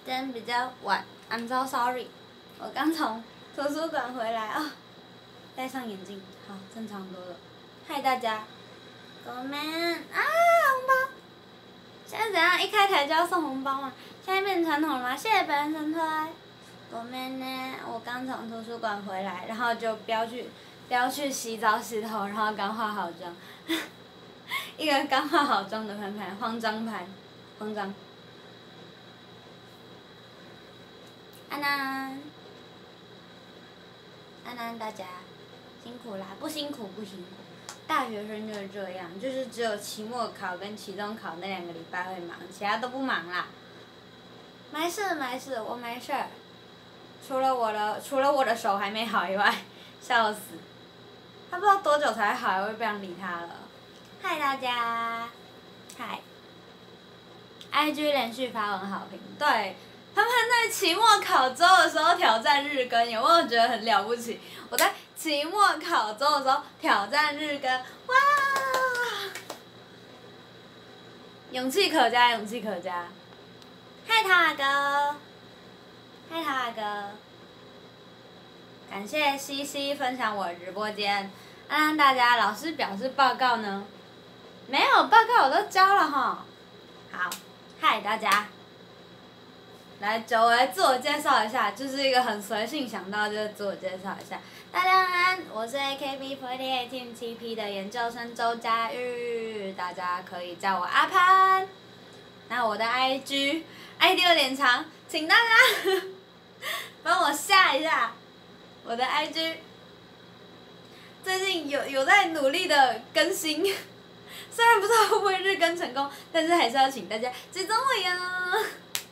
今天比较晚 ，I'm so sorry。我刚从图书馆回来啊，戴上眼镜，好，正常多了。嗨大家，ごめん啊，红包！现在怎样？一开台就要送红包吗？现在变成传统了吗？谢谢本人神推。ごめん呢，我刚从图书馆回来，然后就飙去洗澡洗头，然后刚化好妆，一个刚化好妆的潘潘，慌张。安安，大家辛苦啦，不辛苦。大学生就是这样，就是只有期末考跟期中考那2个礼拜会忙，其他都不忙啦。没事，我没事。除了我的手还没好以外，笑死。他不知道多久才好，我也不想理他了。嗨大家，嗨。IG 连续发文好评，对。他们在期末考周的时候挑战日更，有没有觉得很了不起？我在期末考周的时候挑战日更，哇！勇气可嘉。嗨，陶雅哥。感谢西西分享我的直播间。大家，老师表示报告呢？没有报告，我都交了哈。好，嗨大家。来，久违自我介绍一下，就是一个很随性想到就自我介绍一下。大家安，我是 AKB48 Team 7P 的研究生周佳玉，大家可以叫我阿潘。那我的 ID 有点长，请大家帮我下一下我的 IG。最近有在努力的更新，虽然不知道会不会日更成功，但是还是要请大家追踪我哟。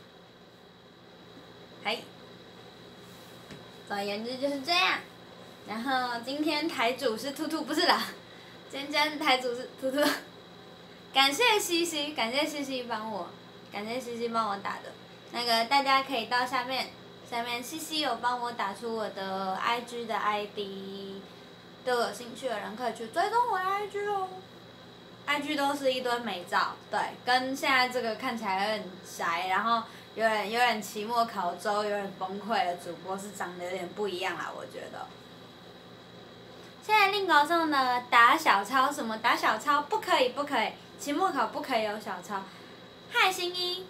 嘿，总而言之就是这样。然后今天台主是兔兔，不是啦，今天台主是兔兔。感谢西西帮我打的。那个大家可以到下面西西有帮我打出我的 IG 的 ID， 对我有兴趣的人可以去追踪我的 IG 哦。IG 都是一堆美照，对，跟现在这个看起来有点宅，然后有点期末考周有点崩溃的主播是长得有点不一样啦，我觉得。现在令狗送的打小抄，什么打小抄不可以，期末考不可以有小抄。嗨新一，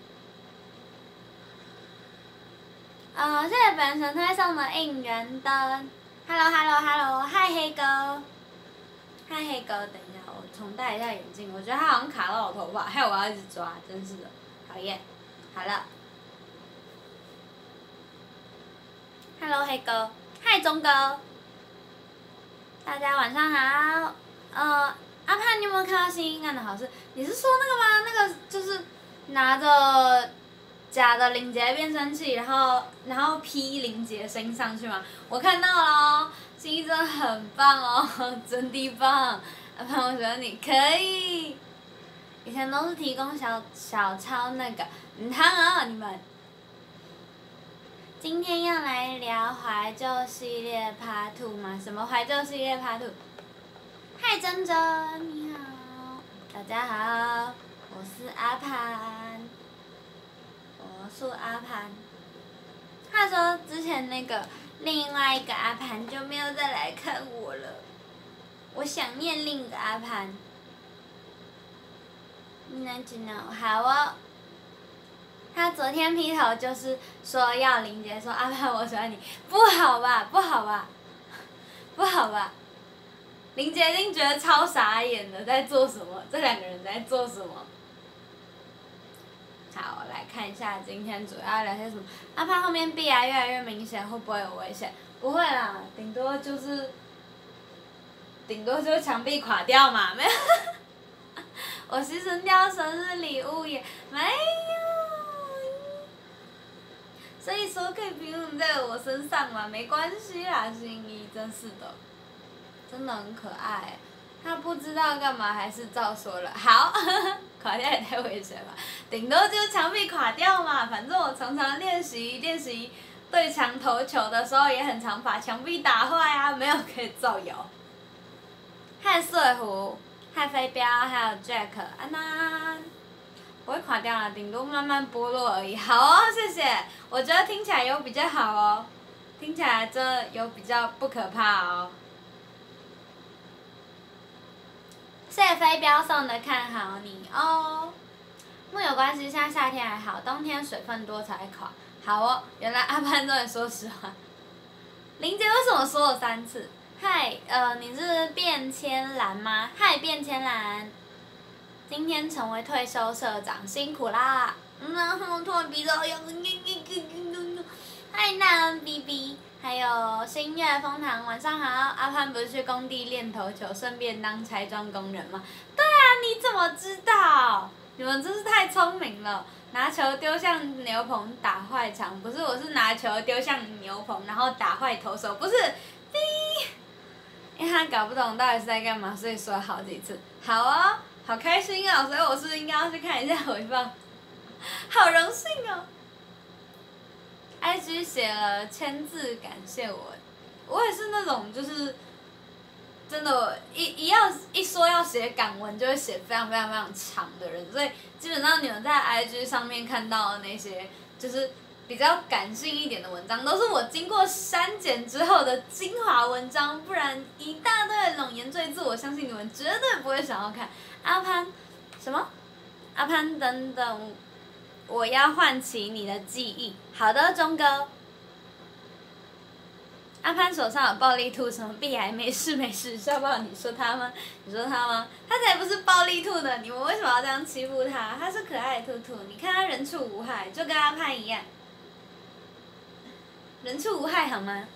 谢谢本神推送的应援灯。Hello， 嗨黑哥，等一下我重戴一下眼镜，我觉得它好像卡到我头发，害我要一直抓，真是的，讨厌。好了。Hello 黑哥，嗨钟哥，大家晚上好。阿潘，你有没有看到新一案的好事？你是说那个吗？那个就是拿着假的林杰变声器，然后 P 林杰声音上去吗？我看到了哦，新一真的很棒哦，真的棒。阿潘，我觉得你可以。以前都是提供小抄那个，唔通哦你们。今天要来聊怀旧系列 Part 2吗？什么怀旧系列 Part 2？嗨，珍珍，你好，大家好，我是阿潘。他说之前那个另外一个阿潘就没有再来看我了，我想念另一个阿潘。好哦。他昨天劈头就是说要林杰说阿潘我喜欢你，不好吧？林杰一定觉得超傻眼的，在做什么？这2个人在做什么？好，我来看一下今天主要聊些什么。阿潘后面壁癌越来越明显，会不会有危险？不会啦，顶多就是墙壁垮掉嘛，没有。我牺牲掉生日礼物也没有，所以说可以不用在我身上嘛，没关系啦，新一真是的，真的很可爱。他不知道干嘛还是照说了，好，垮掉也太危险了，顶多就是墙壁垮掉嘛，反正我常常练习对墙投球的时候也很常把墙壁打坏啊，没有可以造谣。嗨碎狐。嗨飞镖，还有 Jack， 安安。 不会垮掉啦，顶多慢慢剥落而已。好哦，谢谢，我觉得听起来有比较好哦，听起来真的有比较不可怕哦。谢谢飞镖送的看好你哦。木有关系，现在夏天还好，冬天水分多才会垮。好哦，原来阿潘终于说实话。林姐为什么说了3次？嗨，你是变千蓝吗？嗨，变千蓝。今天成为退休社长，辛苦啦。然后突然鼻子好痒。嗨，南 BB。还有星月枫糖，晚上好。阿潘不是去工地练投球，顺便当拆装工人吗？对啊，你怎么知道？你们真是太聪明了！拿球丢向牛棚打坏场，不是，我是拿球丢向牛棚，然后打坏投手，不是。因为他搞不懂到底是在干嘛，所以说了好几次。好哦，好开心哦，所以我是不是应该要去看一下回放？好荣幸哦。IG 写了1000字感谢我，我也是那种就是真的，一说要写感文就会写非常非常非常长的人，所以基本上你们在 IG 上面看到的那些就是比较感性一点的文章，都是我经过删减之后的精华文章，不然一大堆的冗言赘字，我相信你们绝对不会想要看。阿潘，什么？阿潘等等。我要唤起你的记忆。好的，钟哥。阿潘手上有暴力兔，什么屁孩？没事没事，笑爆！你说他吗？你说他吗？他才不是暴力兔呢！你们为什么要这样欺负他？他是可爱的兔兔，你看他人畜无害，就跟阿潘一样，人畜无害好吗？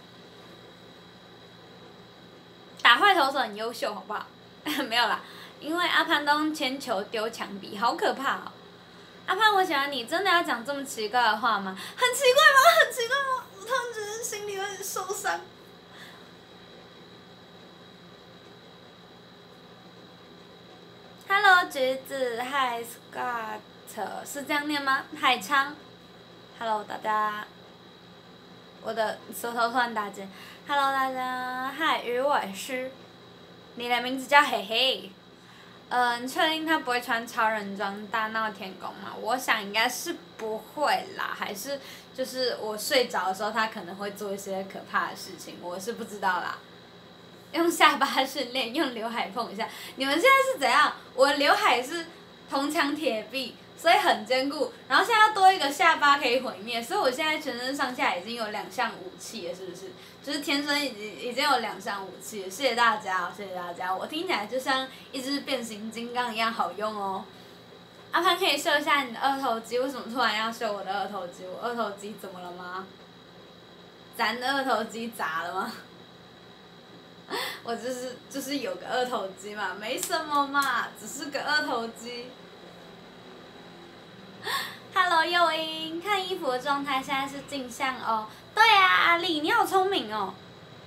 打坏投手很优秀，好不好？没有啦，因为阿潘都用铅球丢墙壁，好可怕哦！阿潘，我喜欢你，真的要讲这么奇怪的话吗？很奇怪吗？很奇怪吗？我突然觉得心里有点受伤。Hello， 橘子，嗨 Scott， 是这样念吗？海昌 ，Hello 大家，我的舌头突然打结。Hello 大家，嗨鱼尾狮，你的名字叫嘿嘿。你确定他不会穿超人装大闹天宫吗？我想应该是不会啦，还是就是我睡着的时候他可能会做一些可怕的事情，我是不知道啦。用下巴训练，用刘海碰一下。你们现在是怎样？我的刘海是铜墙铁壁，所以很坚固。然后现在要多一个下巴可以毁灭，所以我现在全身上下已经有2项武器了，是不是？就是天生已经有2项武器了。谢谢大家，谢谢大家。我听起来就像一只变形金刚一样好用哦。阿潘可以秀一下你的二头肌，为什么突然要秀我的二头肌？我二头肌怎么了吗？咱的二头肌砸了吗？我就是有个二头肌嘛，没什么嘛，只是个二头肌。Hello， 诱因，看衣服的状态现在是镜像哦。对啊，阿丽，你好聪明哦，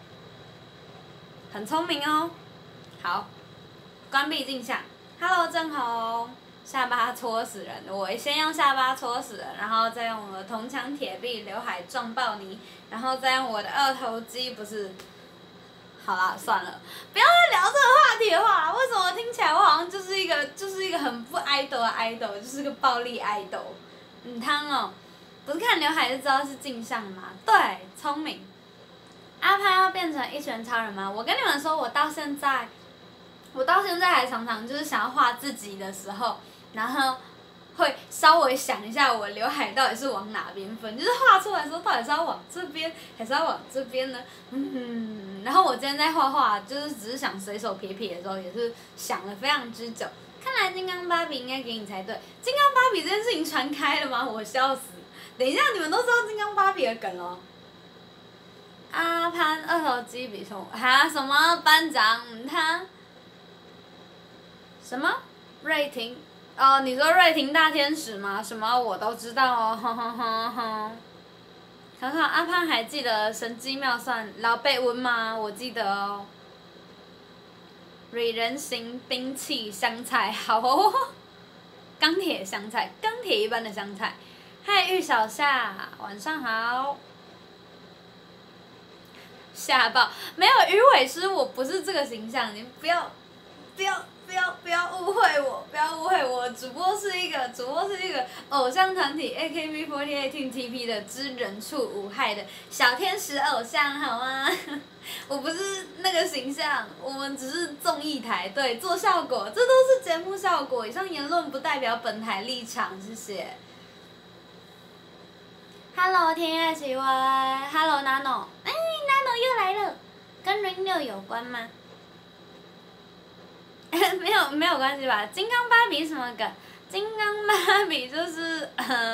很聪明哦。好，关闭镜像。Hello， 郑红，下巴戳死人，我先用下巴戳死人，然后再用我的铜墙铁壁刘海撞爆你，然后再用我的二头肌，不是。好啦，算了，不要再聊这个话题的话，为什么听起来我好像就是一个很不idol的idol，就是个暴力idol。汤哦，不是看刘海就知道是镜像吗？对，聪明。阿潘要变成一拳超人吗？我跟你们说，我到现在还常常就是想要画自己的时候，然后会稍微想一下我刘海到底是往哪边分，就是画出来的时候到底是要往这边还是要往这边呢？然后我今天在画画，就是只是想随手撇撇的时候，也是想了非常之久。看来金刚芭比应该给你才对。金刚芭比这件事情传开了吗？我笑死！等一下，你们都知道金刚芭比的梗哦。阿潘二头肌比什么？哈？什么班长？他什么？瑞婷？哦，你说瑞婷大天使吗？什么我都知道哦，哼哼哼哼。想想阿潘还记得神机妙算老贝温吗？我记得哦。蕊人形兵器香菜，好哦。钢铁香菜，钢铁一般的香菜。嗨，玉小夏，晚上好。吓爆！没有鱼尾狮，我不是这个形象，你不要误会我，不要误会我，只不过是一个个主播是一个偶像团体 AKB48 TP 的知人畜无害的小天使偶像，好吗？我不是那个形象，我们只是综艺台，对，做效果，这都是节目效果。以上言论不代表本台立场，谢谢。Hello 天月奇威 ，Hello Nano， 哎 ，Nano 又来了，跟 Ring 6有关吗？没有关系吧？金刚芭比什么梗？金刚芭比就是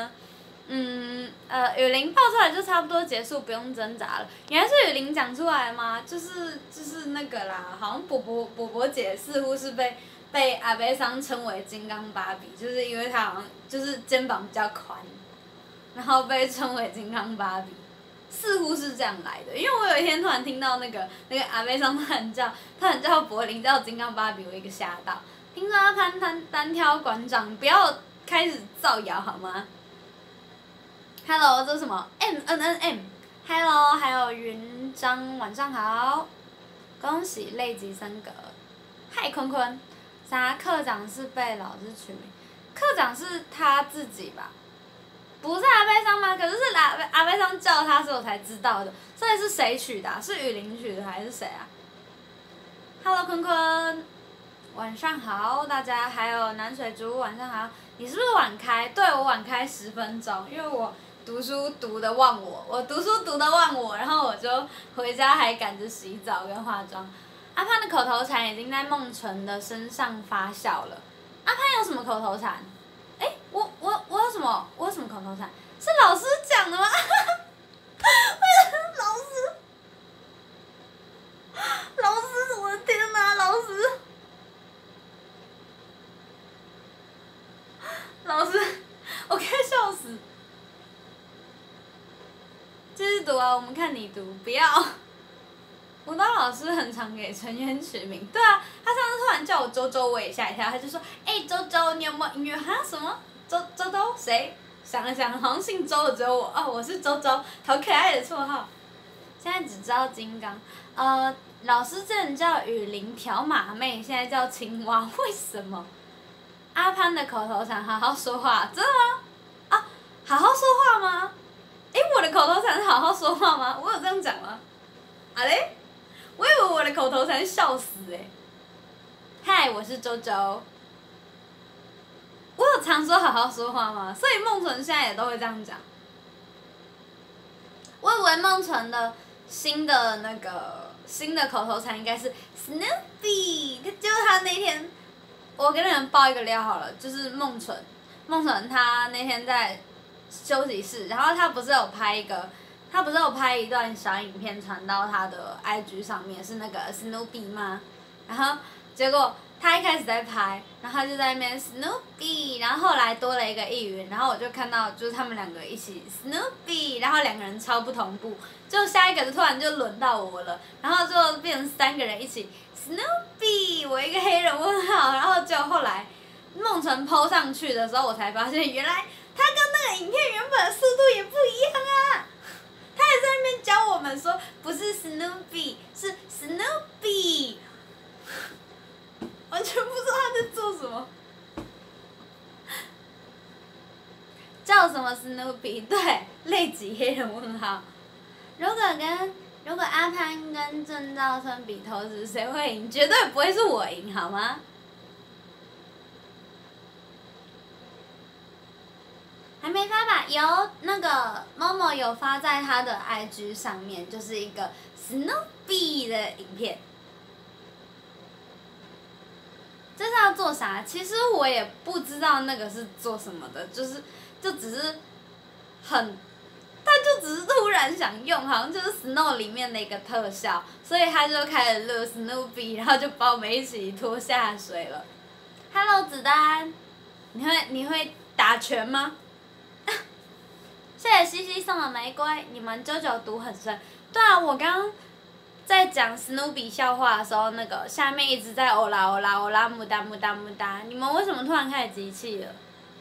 雨林爆出来就差不多结束，不用挣扎了。原来是雨林讲出来吗？就是那个啦，好像波波姐似乎是被阿贝桑称为金刚芭比，就是因为她好像就是肩膀比较宽，然后被称为金刚芭比。似乎是这样来的，因为我有一天突然听到那个阿妹上他很叫柏林叫金刚芭比，我一个吓到。听说他单挑馆长，不要开始造谣好吗 ？Hello， 这是什么 ？MNNM。Hello， 还有云章，晚上好。恭喜累积升格。嗨，坤坤。啥？课长是被老师取名？课长是他自己吧？不是阿贝桑吗？可是是阿贝桑叫他，所以我才知道的。所以是谁取的、啊？是雨林取的还是谁啊 ？Hello， 坤坤，晚上好，大家，还有南水竹，晚上好。你是不是晚开？对，我晚开10分钟，因为我读书读得忘我，然后我就回家还赶着洗澡跟化妆。阿潘的口头禅已经在梦纯的身上发酵了。阿潘有什么口头禅？我有什么？我有什么口头禅？是老师讲的吗？老师，我的天哪，老师，我快笑死！继续读啊，我们看你读，不要。舞蹈老师很常给成员取名，对啊，他上次突然叫我周周，我也吓一跳，他就说：“周周，你有没有音乐？哈什么？周谁？”想了想，好像姓周的只有我哦，我是周周，好可爱的绰号。现在只知道金刚，老师之前叫雨林条马妹，现在叫青蛙，为什么？阿潘的口头禅好好说话，真的吗？啊，好好说话吗？我的口头禅是好好说话吗？我有这样讲吗？啊嘞？我以为我的口头禅笑死嗨，我是周周。我有常说好好说话吗？所以梦纯现在也都会这样讲。我以为梦纯的新的口头禅应该是 Snoopy， 就是他那天，我给你们爆一个料好了，就是梦纯他那天在休息室，然后他不是有拍一段小影片传到他的 IG 上面，是那个 Snoopy 吗？然后结果他一开始在拍，然后他就在那边 Snoopy， 然后后来多了一个艺云，然后我就看到就是他们两个一起 Snoopy， 然后两个人超不同步，就下一个突然就轮到我了，然后就变成3个人一起 Snoopy， 我一个黑人问号，然后就后来梦纯 po 上去的时候，我才发现原来他跟那个影片原本的速度也不一样啊。他也在那边教我们说，不是 Snoopy， 是 Snoopy， 完全不知道他在做什么。叫什么 Snoopy？ 对，累极黑人问号。如果阿潘跟郑兆春比投资，谁会赢？绝对不会是我赢，好吗？还没发吧？有那个Momo有发在他的 IG 上面，就是一个 Snoopy 的影片。这是要做啥？其实我也不知道那个是做什么的，就只是他就只是突然想用，好像就是 Snow 里面的一个特效，所以他就开始录 Snoopy， 然后就把我们一起拖下水了。Hello 子丹，你会打拳吗？谢谢西西送的玫瑰，你们啾读很深。对啊，我刚刚在讲史努比笑话的时候，那个下面一直在欧啦欧啦欧啦木哒木哒木哒，你们为什么突然开始集气了？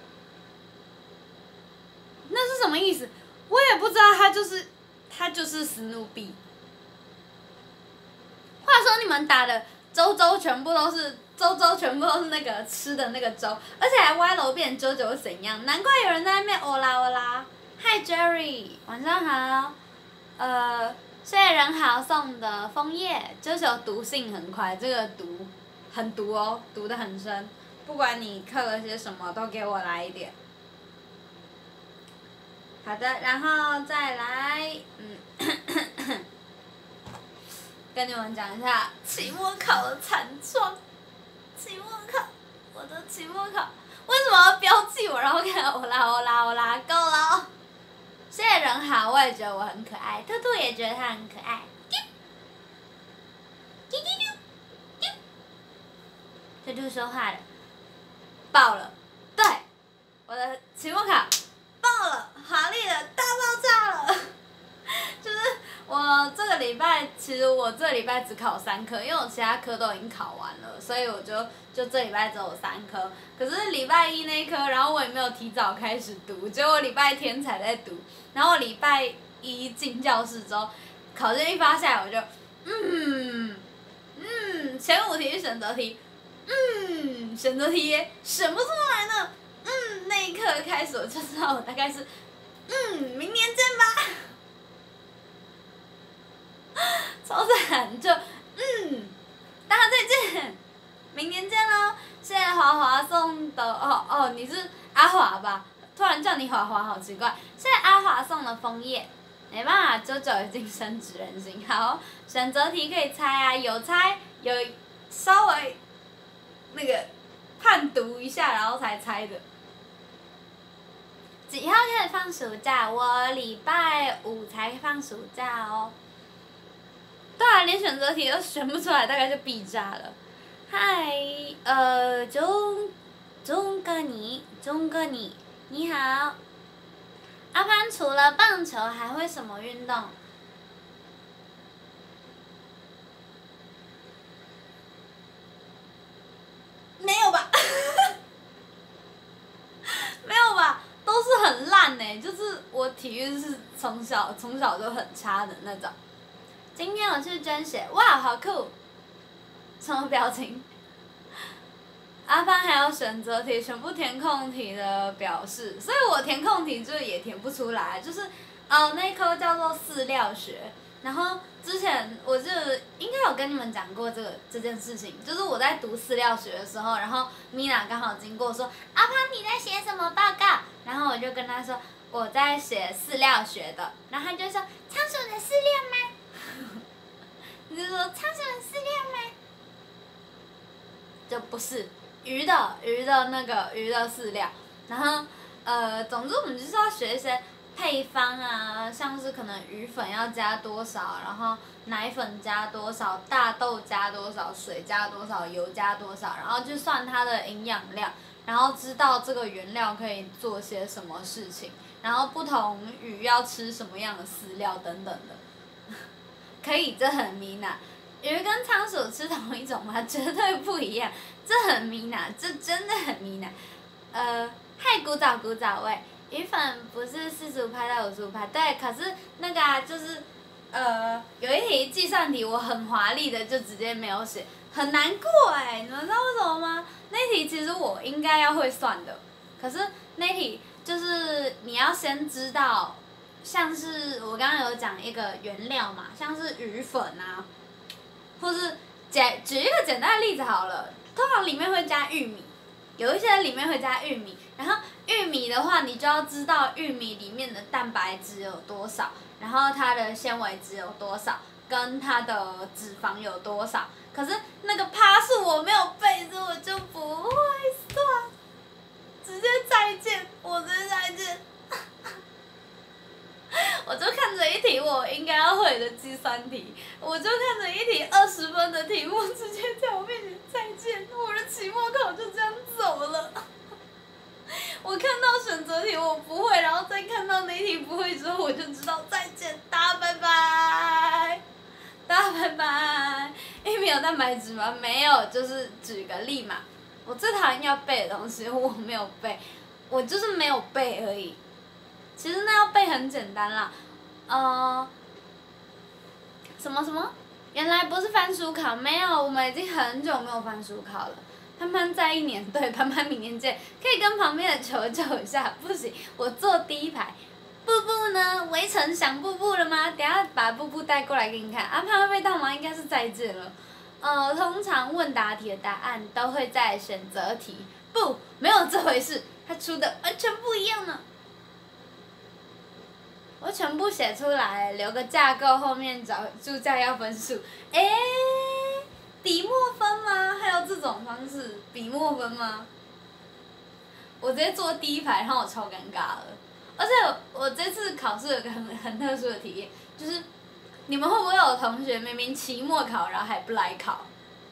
那是什么意思？我也不知道，他就是史努比。话说你们打的周全部都是周周全部都是那个吃的那个粥，而且还歪楼变九九是怎样？难怪有人在那边欧啦欧啦。Hi Jerry， 晚上好。谢谢人豪送的枫叶，九九读信很快，这个读很毒哦，读得很深。不管你刻了些什么，都给我来一点。好的，然后再来，跟你们讲一下期末考的惨状。期末考，我的期末考，为什么要标记我？然后看欧啦欧啦欧啦，够了。谢谢人好，我也觉得我很可爱，兔兔也觉得他很可爱。兔兔说话了，爆了，对，我的期末考爆了，华丽的大爆炸了。就是我这个礼拜，其实我这个礼拜只考3科，因为我其他科都已经考完了，所以我就这礼拜只有3科。可是礼拜一那一科，然后我也没有提早开始读，结果礼拜天才在读。然后礼拜一进教室之后，考卷一发下来，我就前5题是选择题，选择题选不出来呢，那一刻开始我就知道我大概是，明年见吧。超惨，就大家再见，明年见喽！谢谢华华送的你是阿华吧？突然叫你华华，好奇怪。谢谢阿华送的枫叶，没办法，九九已经深植人心。好，选择题可以猜啊，有猜，有稍微那个判读一下，然后才猜的。几号开始放暑假？我礼拜5才放暑假哦。对啊，连选择题都选不出来，大概就必炸了。嗨，钟哥你，你好。阿潘除了棒球还会什么运动？没有吧？没有吧？都是很烂呢，就是我体育是从小就很差的那种。今天我去捐血，哇，好酷！什么表情？阿潘还有选择题，全部填空题的表示，所以我填空题就也填不出来，就是那一科叫做饲料学，然后之前我就应该有跟你们讲过这件事情，就是我在读饲料学的时候，然后米娜刚好经过说，阿潘你在写什么报告？然后我就跟她说我在写饲料学的，然后她就说仓鼠的饲料吗？你就说仓鼠的饲料吗？就不是鱼的那个鱼的饲料，然后总之我们就是要学一些配方啊，像是可能鱼粉要加多少，然后奶粉加多少，大豆加多少，水加多少，油加多少，然后就算它的营养量，然后知道这个原料可以做些什么事情，然后不同鱼要吃什么样的饲料等等的。可以，这很迷难。鱼跟仓鼠吃同一种吗？绝对不一样，这很迷难，这真的很迷难。嗨，古早味，鱼粉不是45拍到55拍，对，可是那个就是有一题计算题我很华丽的就直接没有写，很难过你们知道为什么吗？那题其实我应该要会算的，可是那题就是你要先知道。像是我刚刚有讲一个原料嘛，像是鱼粉啊，或是举一个简单的例子好了，通常里面会加玉米，有一些里面会加玉米，然后玉米的话，你就要知道玉米里面的蛋白质有多少，然后它的纤维质有多少，跟它的脂肪有多少。可是那个趴数我没有背，所以我就不会算，直接再见，我直接再见。我就看着一题我应该要会的计算题，我就看着一题20分的题目，直接在我面前再见，我的期末考就这样走了。我看到选择题我不会，然后再看到那一题不会之后，我就知道再见，大家拜拜，大家拜拜。因为有蛋白质吗？没有，就是举个例嘛。我最讨厌要背的东西，我没有背，我就是没有背而已。其实那要背很简单啦，什么原来不是翻书考，没有，我们已经很久没有翻书考了。潘潘在1年，对，潘潘明年见，可以跟旁边的求救一下，不行，我坐第1排。布布呢？围城想布布了吗？等下把布布带过来给你看。潘潘被盗吗？应该是再见了。通常问答题的答案都会在选择题，不，没有这回事，他出的完全不一样呢。我全部写出来，留个架构，后面找注解要分数。笔墨分吗？还有这种方式，笔墨分吗？我直接坐第1排，然后我超尴尬的。而且我这次考试有个很特殊的体验，就是你们会不会有同学明明期末考，然后还不来考？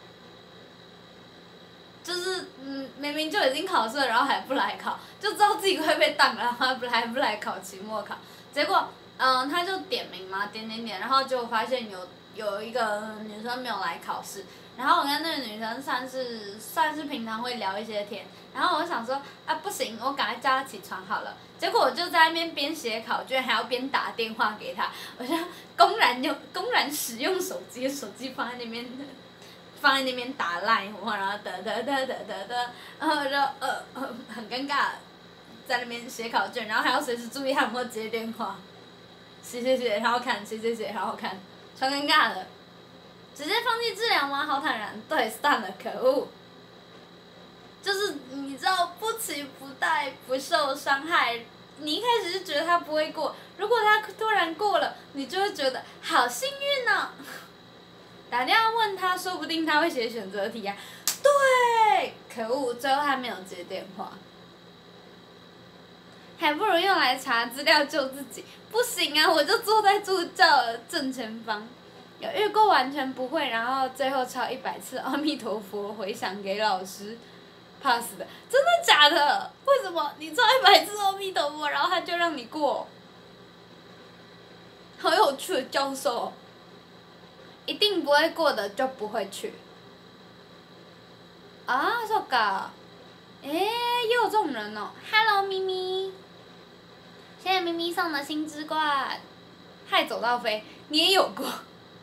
就是明明就已经考试了，然后还不来考，就知道自己会被当，然后还不来考期末考。结果他就点名嘛，点，然后就发现有一个女生没有来考试，然后我跟那个女生算是平常会聊一些天，然后我想说不行，我赶快叫她起床好了。结果我就在那边边写考卷，还要边打电话给她，我就公然使用手机放在那边打LINE，然后然后就很尴尬，在那边写考卷，然后还要随时注意他有没有接电话，写，然后看，写，然后看，超尴尬的。直接放弃治疗吗？好坦然，对，算了，可恶。就是你知道不期不待不受伤害，你一开始就觉得他不会过，如果他突然过了，你就会觉得好幸运呢。打电话问他，说不定他会写选择题啊。对，可恶，最后他没有接电话，还不如用来查资料救自己。不行啊，我就坐在助教的正前方。有遇过完全不会，然后最后抄100次阿弥陀佛回想给老师 pass 的，真的假的？为什么你抄100次阿弥陀佛，然后他就让你过？好有趣的教授，一定不会过的就不会去。啊，そうか。也有这种人哦。Hello， 咪咪，谢谢咪咪送的新之冠，害走到飞，你也有过。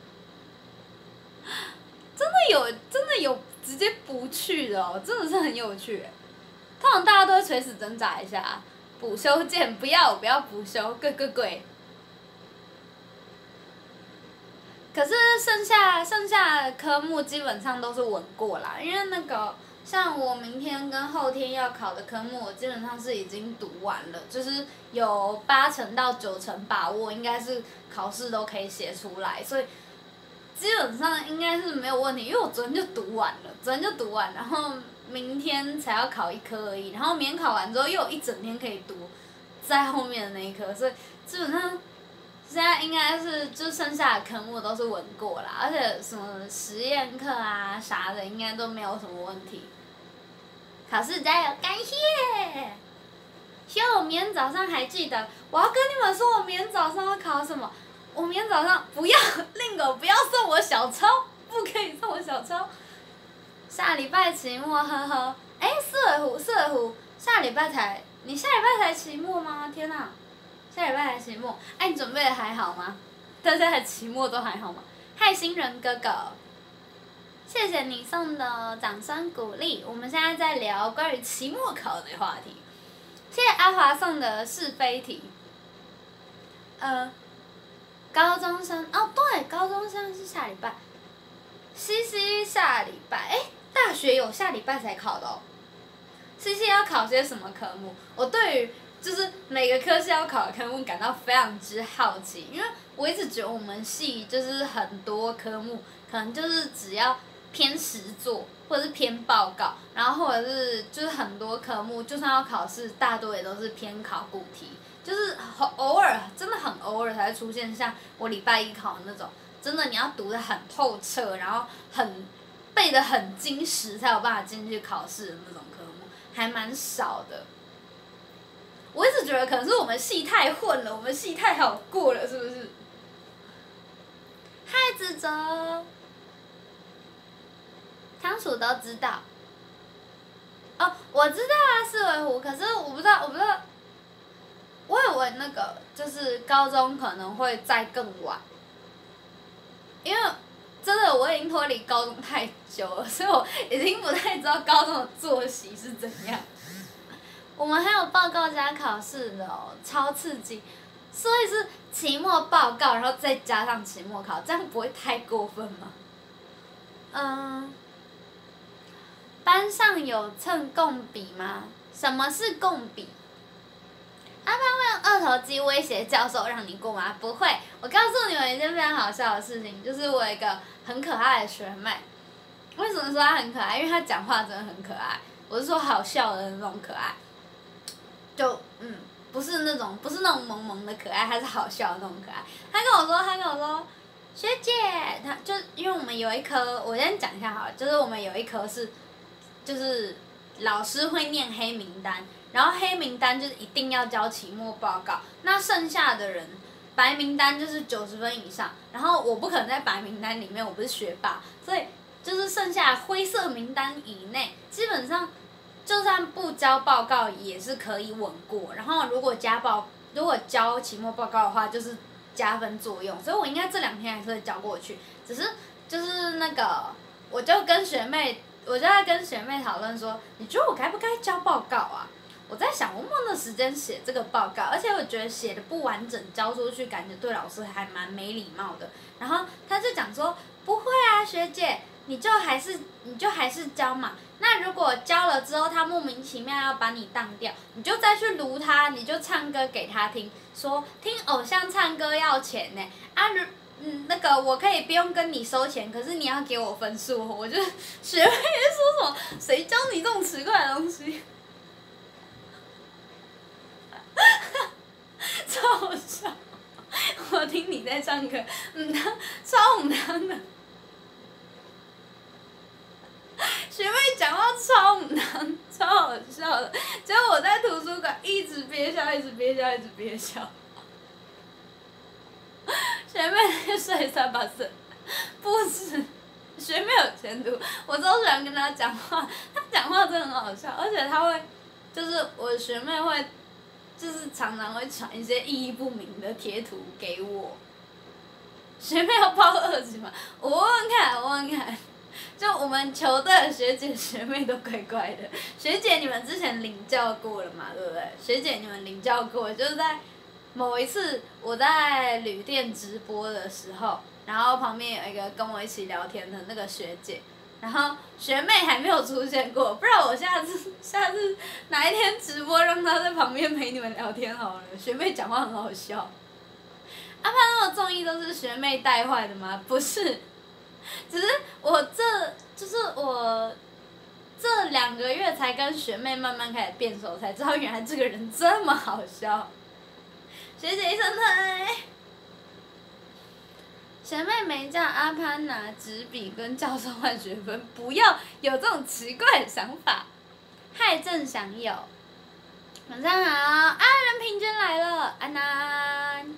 真的有直接不去的哦，真的是很有趣。通常大家都会垂死挣扎一下，补修键不要补修，贵。可是剩下的科目基本上都是稳过啦，因为那个像我明天跟后天要考的科目，我基本上是已经读完了，就是有8成到9成把握，应该是考试都可以写出来，所以基本上应该是没有问题，因为我昨天就读完了，然后明天才要考1科而已，然后明天考完之后又有1整天可以读，在后面的那一科，所以基本上现在应该是就剩下的科目都是稳过啦，而且什么实验课啊啥的应该都没有什么问题。考试加油，感谢！希望我明天早上还记得，我要跟你们说我明天早上要考什么。我明天早上不要令狗不要送我小抄，不可以送我小抄。下礼拜期末，呵呵。四尾湖，你下礼拜才期末吗？天哪！下礼拜才期末，你准备的还好吗？大家的期末都还好吗？嗨，新人哥哥，谢谢你送的掌声鼓励。我们现在在聊关于期末考的话题。谢谢阿华送的是非题。高中生对，高中生是下礼拜。西西下礼拜，大学有下礼拜才考的哦。西西要考些什么科目？我对于就是每个科系要考的科目感到非常之好奇，因为我一直觉得我们系就是很多科目可能就是只要偏实作或者是偏报告，然后或者是就是很多科目就算要考试，大多也都是偏考古题，就是偶尔真的很偶尔才会出现像我礼拜1考的那种，真的你要读得很透彻，然后背得很精实才有办法进去考试的那种科目，还蛮少的。我一直觉得可能是我们系太混了，我们系太好过了，是不是？嗨，子哲，仓鼠都知道。我知道啊，四维湖，可是我不知道，我以为那个就是高中可能会再更晚，因为真的我已经脱离高中太久了，所以我已经不太知道高中的作息是怎样。我们还有报告加考试的哦，超刺激。所以是期末报告，然后再加上期末考，这样不会太过分吗？班上有蹭共笔吗？什么是共笔？阿潘会用二头肌威胁教授让你过吗？不会，我告诉你们一件非常好笑的事情，就是我有一个很可爱的学妹。为什么说她很可爱？因为她讲话真的很可爱，我是说好笑的那种可爱。不是那种萌萌的可爱，她是好笑的那种可爱。她跟我说，学姐，她就因为我们有一科，我先讲一下好了，就是我们有一科是，就是老师会念黑名单，然后黑名单就是一定要交期末报告，那剩下的人白名单就是90分以上，然后我不可能在白名单里面，我不是学霸，所以就是剩下灰色名单以内，基本上就算不交报告也是可以稳过，然后如果交期末报告的话，就是加分作用，所以我应该这2天还是会交过去，只是就是那个，我就在跟学妹讨论说，你觉得我该不该交报告啊？我在想，我没有那时间写这个报告，而且我觉得写的不完整，交出去感觉对老师还蛮没礼貌的。然后他就讲说，不会啊，学姐，你就还是交嘛。那如果交了之后，他莫名其妙要把你当掉，你就再去撸他，你就唱歌给他听，说听偶像唱歌要钱呢。那个我可以不用跟你收钱，可是你要给我分数。我就学妹说什么，谁教你这种奇怪的东西？超好笑！我听你在唱歌，超的。学妹讲话超好笑的，结果我在图书馆一直憋笑。学妹在睡3把绳，不是，学妹有前途，我超喜欢跟她讲话，她讲话真的很好笑，而且她会，就是我的学妹会，就是常常会传一些意义不明的贴图给我。学妹要报2级吗？我问看。就我们球队的学姐学妹都怪怪的，学姐你们之前领教过了嘛，对不对？学姐你们领教过，就是在某一次我在旅店直播的时候，然后旁边有一个跟我一起聊天的那个学姐，然后学妹还没有出现过，不然我下次哪一天直播让她在旁边陪你们聊天好了。学妹讲话很好笑。阿潘那么综艺都是学妹带坏的吗？不是。只是我这2个月才跟学妹慢慢开始变熟，才知道原来这个人这么好笑。学姐一声推，学妹没叫阿潘拿纸笔跟教授换学分，不要有这种奇怪的想法。嗨，正享有，晚上好，人平均来了，安南。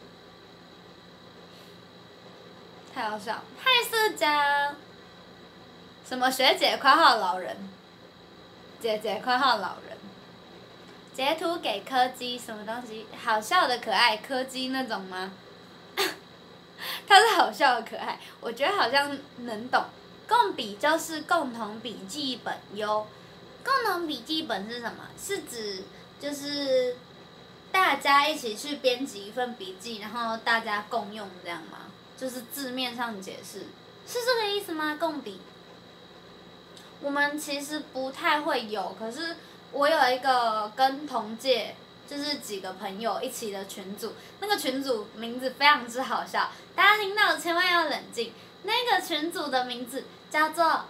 太好笑，太社交。什么学姐括号老人，姐姐括号老人，截图给柯基什么东西？好笑的可爱柯基那种吗？他是好笑的可爱，我觉得好像能懂。共笔就是共同笔记本哟。共同笔记本是什么？是指就是大家一起去编辑一份笔记，然后大家共用这样吗？就是字面上解释，是这个意思吗？共笔，我们其实不太会有，可是我有一个跟同届就是几个朋友一起的群组，那个群组名字非常之好笑，大家听到千万要冷静。那个群组的名字叫做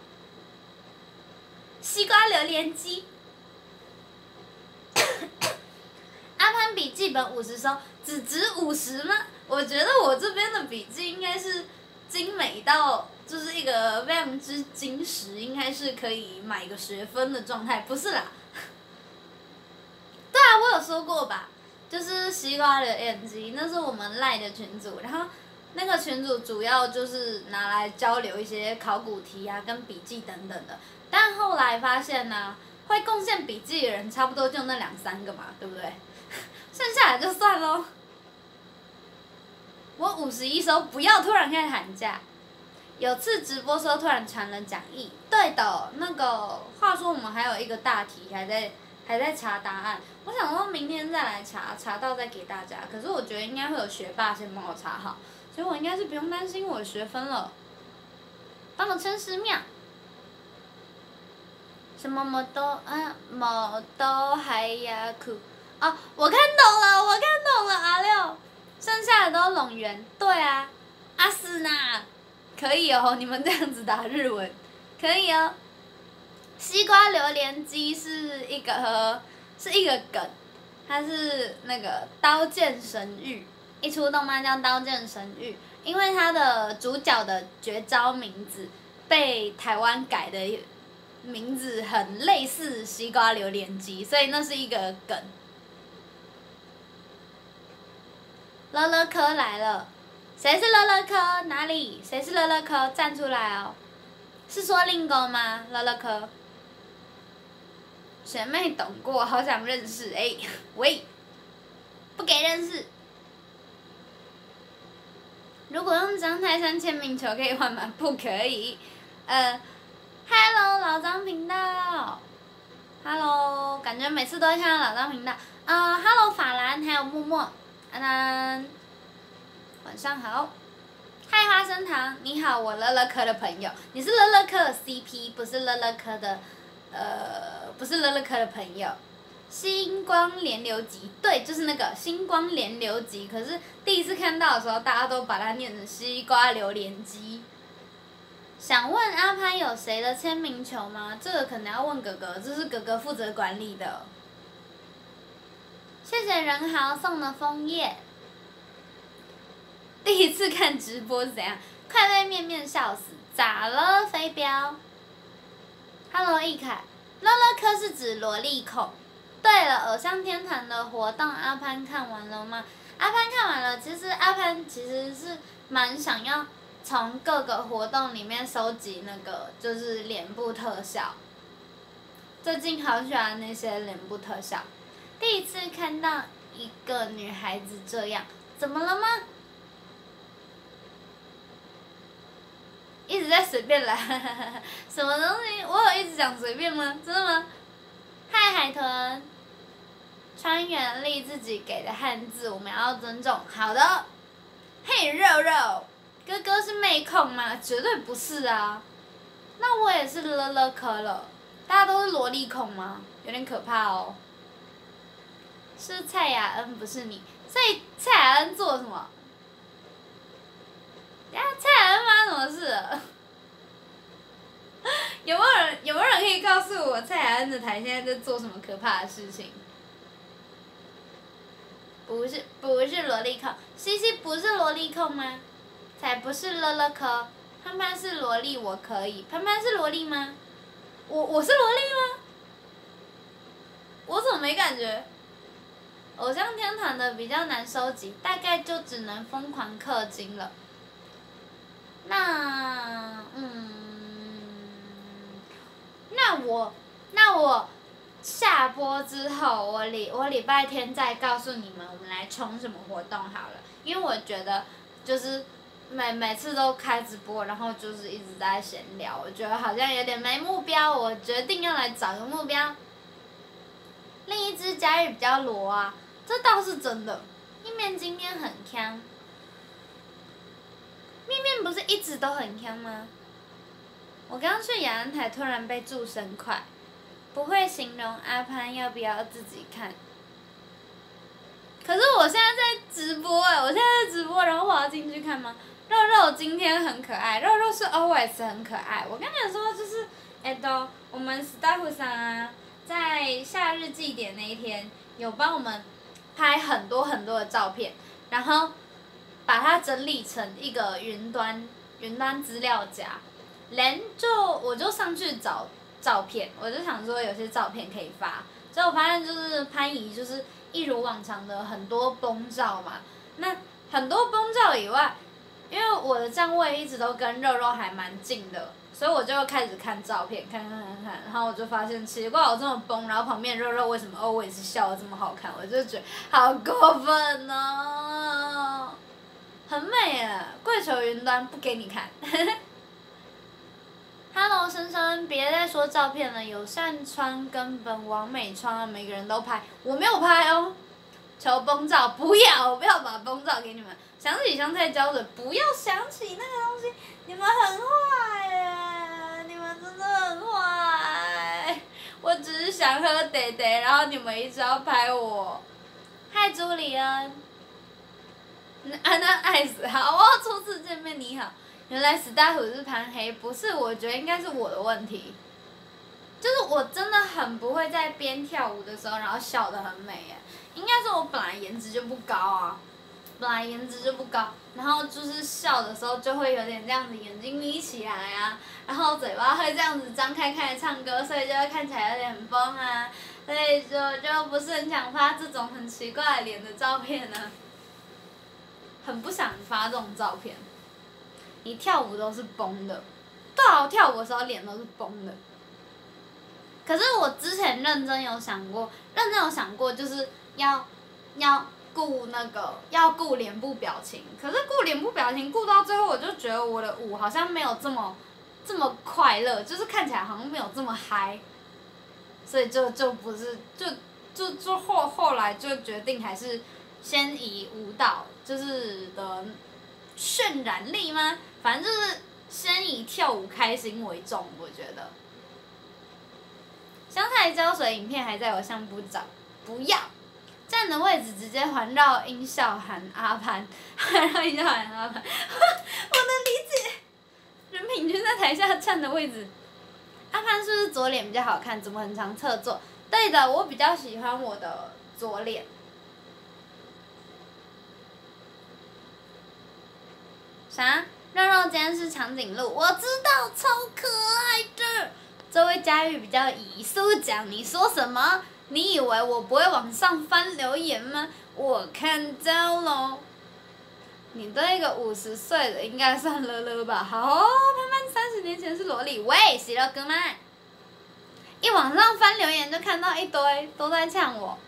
西瓜榴莲鸡。阿潘笔记本50收，只值50吗？我觉得我这边的笔记应该是精美到就是一个非常之精实，应该是可以买个学分的状态，不是啦。对啊，我有说过吧，就是西瓜的眼睛，那是我们赖的群组，然后那个群组主要就是拿来交流一些考古题啊，跟笔记等等的。但后来发现呢，会贡献笔记的人差不多就那2-3个嘛，对不对？剩下来就算咯。我51收，不要突然开始喊价。 有次直播时候突然传了讲义，对的，那个话说我们还有一个大题还在查答案，我想说明天再来查，查到再给大家。可是我觉得应该会有学霸先帮我查好，所以我应该是不用担心我的学分了。帮我撑10秒。什么么都还呀苦。哦，我看懂了，阿六，剩下的都拢圆。对啊，阿斯娜，可以哦，你们这样子打日文，可以哦。西瓜榴莲鸡是一个梗，它是那个《刀剑神域》一出动漫叫《刀剑神域》，因为它的主角的绝招名字被台湾改的名字很类似西瓜榴莲鸡，所以那是一个梗。乐乐科来了，谁是乐乐科？哪里？谁是乐乐科？站出来哦！是说令狗吗？乐乐科。学妹懂过，好想认识喂，不给认识。如果用张泰山签名球可以换吗？不可以。Hello 老张频道 ，Hello， 感觉每次都会看到老张频道。Hello 法兰，还有默默，安安，晚上好。嗨花生糖，你好，我乐乐科的朋友，你是乐乐科的 CP， 不是乐乐科的。不是乐乐科的朋友，星光连流集，对，就是那个星光连流集。可是第一次看到的时候，大家都把它念成西瓜榴莲鸡。想问阿潘有谁的签名球吗？这个可能要问哥哥，这是哥哥负责管理的。谢谢任豪送的枫叶。第一次看直播是怎样？快被面面笑死！咋了，飞镖 ？Hello， 易凯，乐乐科是指萝莉控。对了，偶像天团的活动阿潘看完了吗？阿潘看完了，其实阿潘其实是蛮想要从各个活动里面收集那个就是脸部特效。最近好喜欢那些脸部特效。第一次看到一个女孩子这样，怎么了吗？一直在随便来，什么东西？我有一直讲随便吗？真的吗？嗨，海豚，川原丽自己给的汉字，我们要尊重。好的。嘿，肉肉，哥哥是妹控吗？绝对不是啊。那我也是乐乐科了。大家都是萝莉控吗？有点可怕哦。是蔡雅恩，不是你。所以蔡雅恩做什么？等下蔡雅恩发生什么事了？有没有人可以告诉我蔡雅恩的台现在在做什么可怕的事情？不是萝莉控，西西不是萝莉控吗？才不是乐乐科，潘潘是萝莉，我可以。潘潘是萝莉吗？我是萝莉吗？我怎么没感觉？偶像天团的比较难收集，大概就只能疯狂氪金了。那我下播之后，我礼拜天再告诉你们，我们来冲什么活动好了。因为我觉得就是每次都开直播，然后就是一直在闲聊，我觉得好像有点没目标。我决定要来找个目标。另一只佳玉比较裸啊，这倒是真的。一面今天很强。面面不是一直都很强吗？我刚去雅安台，突然被祝生快，不会形容阿潘，要不要自己看？可是我现在在直播我现在在直播，然后我要进去看吗？肉肉今天很可爱，肉肉是 always 很可爱。我跟你说，就是我们 staff 上啊，在夏日祭典那一天，有帮我们拍很多很多的照片，然后把它整理成一个云端资料夹，我就上去找照片，我就想说有些照片可以发，结果我发现就是潘怡就是一如往常的很多崩照嘛，那很多崩照以外，因为我的站位一直都跟肉肉还蛮近的，所以我就开始看照片，看，然后我就发现奇怪，我这么崩，然后旁边肉肉为什么always笑得这么好看，我就觉得好过分哦。很美耶，跪求云端不给你看。 Hello， 深深，别再说照片了，有擅穿根本完美穿，每个人都拍，我没有拍哦。求崩照，不要，我不要把崩照给你们。想起香菜胶水，不要想起那个东西，你们很坏耶，你们真的很坏。我只是想喝得得，然后你们一直要拍我。嗨，朱里恩。安娜爱死，好哦，初次见面你好。原来史大虎是潘黑，不是，我觉得应该是我的问题。就是我真的很不会在边跳舞的时候，然后笑得很美耶。应该是我本来颜值就不高啊，然后就是笑的时候就会有点这样子，眼睛眯起来啊，然后嘴巴会这样子张开开始唱歌，所以就会看起来有点崩啊，所以就不是很想发这种很奇怪的脸的照片啊，很不想发这种照片。你跳舞都是崩的，对啊，我跳舞的时候脸都是崩的。可是我之前认真有想过，就是要顾脸部表情。可是顾脸部表情顾到最后，我就觉得我的舞好像没有这么快乐，就是看起来好像没有这么嗨。所以就不是后来就决定还是先以舞蹈就是的渲染力吗？反正就是先以跳舞开心为重，我觉得。香菜胶水影片还在我相簿找，不要，站的位置直接环绕音效喊阿潘，环绕音效喊阿潘，我能理解。任品君在台下站的位置，阿潘是不是左脸比较好看？怎么很常侧坐？对的，我比较喜欢我的左脸。啥？肉肉今天是长颈鹿，我知道，超可爱的。这位佳玉比较以苏讲，你说什么？你以为我不会往上翻留言吗？我看到喽。你对一个50岁的应该算乐乐吧？好哦，潘潘30年前是萝莉。喂，喜乐哥们，一往上翻留言就看到一堆都在呛我。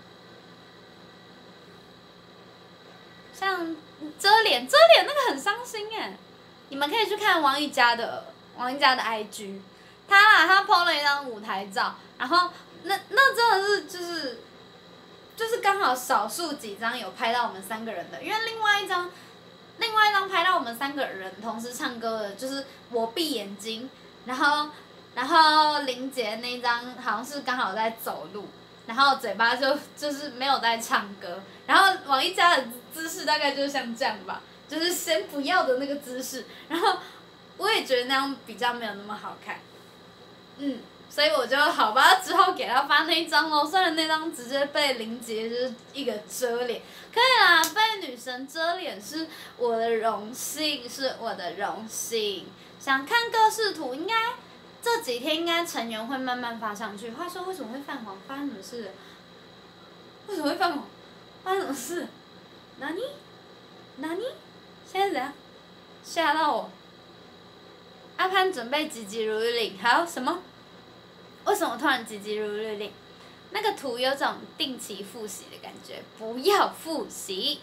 像遮脸那个很伤心哎，你们可以去看王一佳的 IG。他 po 了一张舞台照，然后那真的是就是刚好少数几张有拍到我们3个人的，因为另外一张拍到我们3个人同时唱歌的，就是我闭眼睛，然后林杰那一张好像是刚好在走路，然后嘴巴就是没有在唱歌，然后王一佳的姿势大概就是像这样吧，就是先不要的那个姿势，然后我也觉得那样比较没有那么好看。所以我就好吧，只好给他发那一张咯。虽然那张直接被林杰就是一个遮脸，可以啦，被女神遮脸是我的荣幸，是我的荣幸。想看各式图，应该这几天应该成员会慢慢发上去。话说为什么会泛黄？发生什么事？为什么会泛黄？发生什么事？哪里？现在怎样？吓到我！阿潘准备急急如律令，还有什么？为什么突然急急如律令？那个图有种定期复习的感觉，不要复习。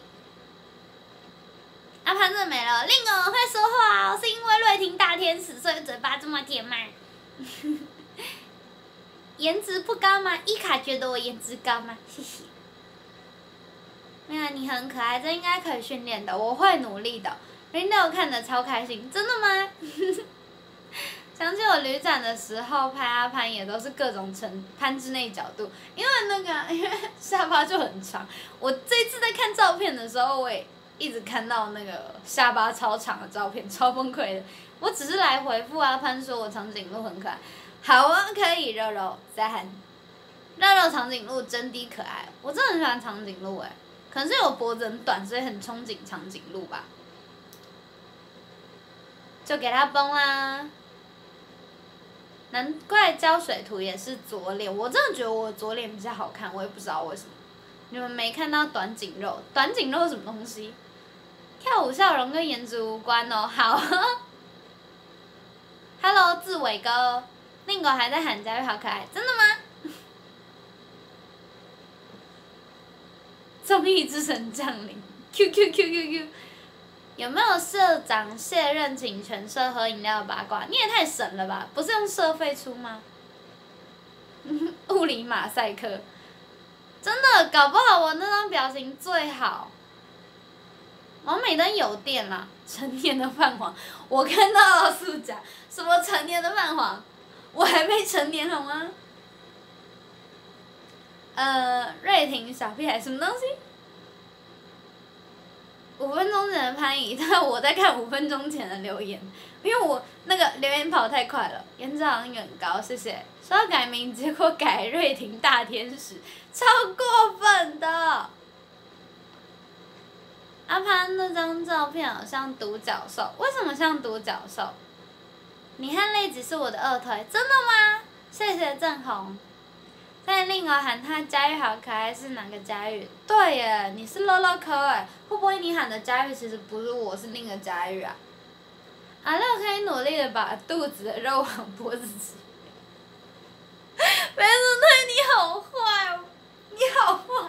阿潘真的没了，令儿会说话哦，是因为瑞婷大天使，所以嘴巴这么甜吗？颜值不高吗？伊卡觉得我颜值高吗？谢谢。没有，你很可爱，这应该可以训练的，我会努力的。Ringo 看得超开心，真的吗？想起我旅展的时候拍阿潘也都是各种潘之内角度，因为下巴就很长。我这次在看照片的时候，我也一直看到那个下巴超长的照片，超崩溃的。我只是来回复阿潘说我长颈鹿很可爱，好啊，可以肉肉赞。肉肉长颈鹿真的可爱，我真的很喜欢长颈鹿可能是我脖子很短，所以很憧憬长颈鹿吧。就给它崩啦。难怪胶水图也是左脸，我真的觉得我左脸比较好看，我也不知道为什么。你们没看到短颈肉？短颈肉是什么东西？跳舞笑容跟颜值无关哦。好，Hello 志伟哥，令狗还在喊佳玉好可爱，真的吗？综艺之神降临 ，QQQQQ。 有没有社长卸任请全社喝饮料的八卦？你也太神了吧！不是用社费出吗？物理马赛克，真的搞不好我那张表情最好。王美灯有电啦，成年的泛黄，我看到了素甲，什么成年的泛黄？我还没成年好吗？瑞婷小屁孩什么东西？5分钟前的潘怡，但我在看5分钟前的留言，因为我那个留言跑太快了，颜值好像很高，谢谢。说要改名，结果改瑞婷大天使，超过分的。阿潘那张照片好像独角兽，为什么像独角兽？你和泪子是我的二推，真的吗？谢谢郑红。但令我喊他佳玉好可爱，是哪个佳玉？对耶，你是乐乐科哎，会不会你喊的佳玉其实不是我，是另一个佳玉啊？阿乐可以努力的把肚子的肉往脖子挤。没人对你好坏哦，你好坏，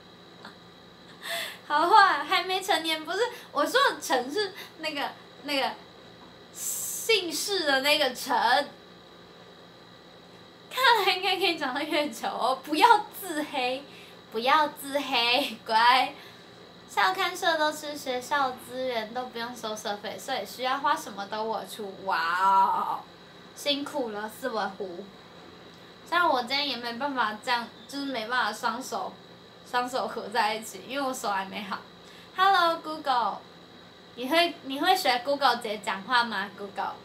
好坏，还没成年不是？我说的陈是那个姓氏的那个陈。看来应该可以长得越久哦，不要自黑，不要自黑，乖。校刊社都吃学校资源，都不用收社费，所以需要花什么都我出。哇哦，辛苦了四尾狐。像我今天也没办法这样，就是没办法双手合在一起，因为我手还没好。Hello Google， 你会学 Google 姐讲话吗 ？Google。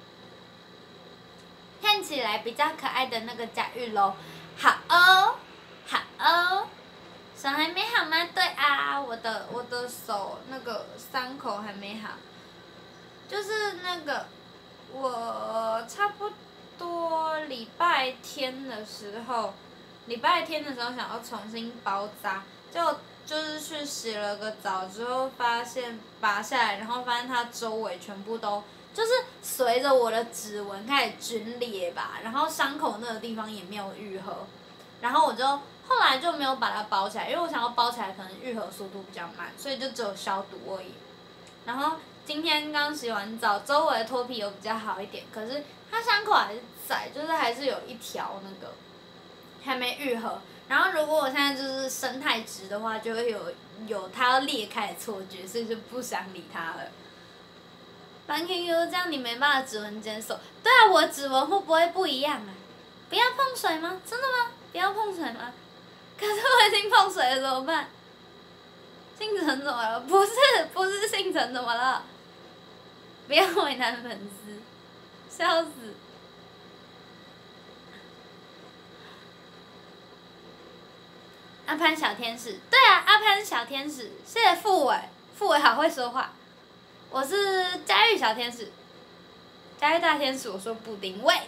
看起来比较可爱的那个佳玉咯，好哦，好哦，手还没好吗？对啊，我的手那个伤口还没好，就是那个我差不多礼拜天的时候想要重新包扎，就是去洗了个澡之后，发现拔下来，然后发现它周围全部都。就是随着我的指纹开始皲裂吧，然后伤口那个地方也没有愈合，然后我就后来就没有把它包起来，因为我想要包起来可能愈合速度比较慢，所以就只有消毒而已。然后今天刚洗完澡，周围的脱皮有比较好一点，可是它伤口还是在，就是还是有一条那个还没愈合。然后如果我现在就是伸太直的话，就会有它要裂开的错觉，所以就不想理它了。翻 QQ 这样你没办法指纹检索，对啊，我指纹会不会不一样啊？不要碰水吗？真的吗？不要碰水吗？可是我已经碰水了，怎么办？姓陈怎么了？不是姓陈怎么了？不要为难粉丝，笑死！阿潘小天使，对啊，阿潘小天使，谢谢傅伟，傅伟好会说话。我是佳玉小天使，佳玉大天使，我说布丁喂。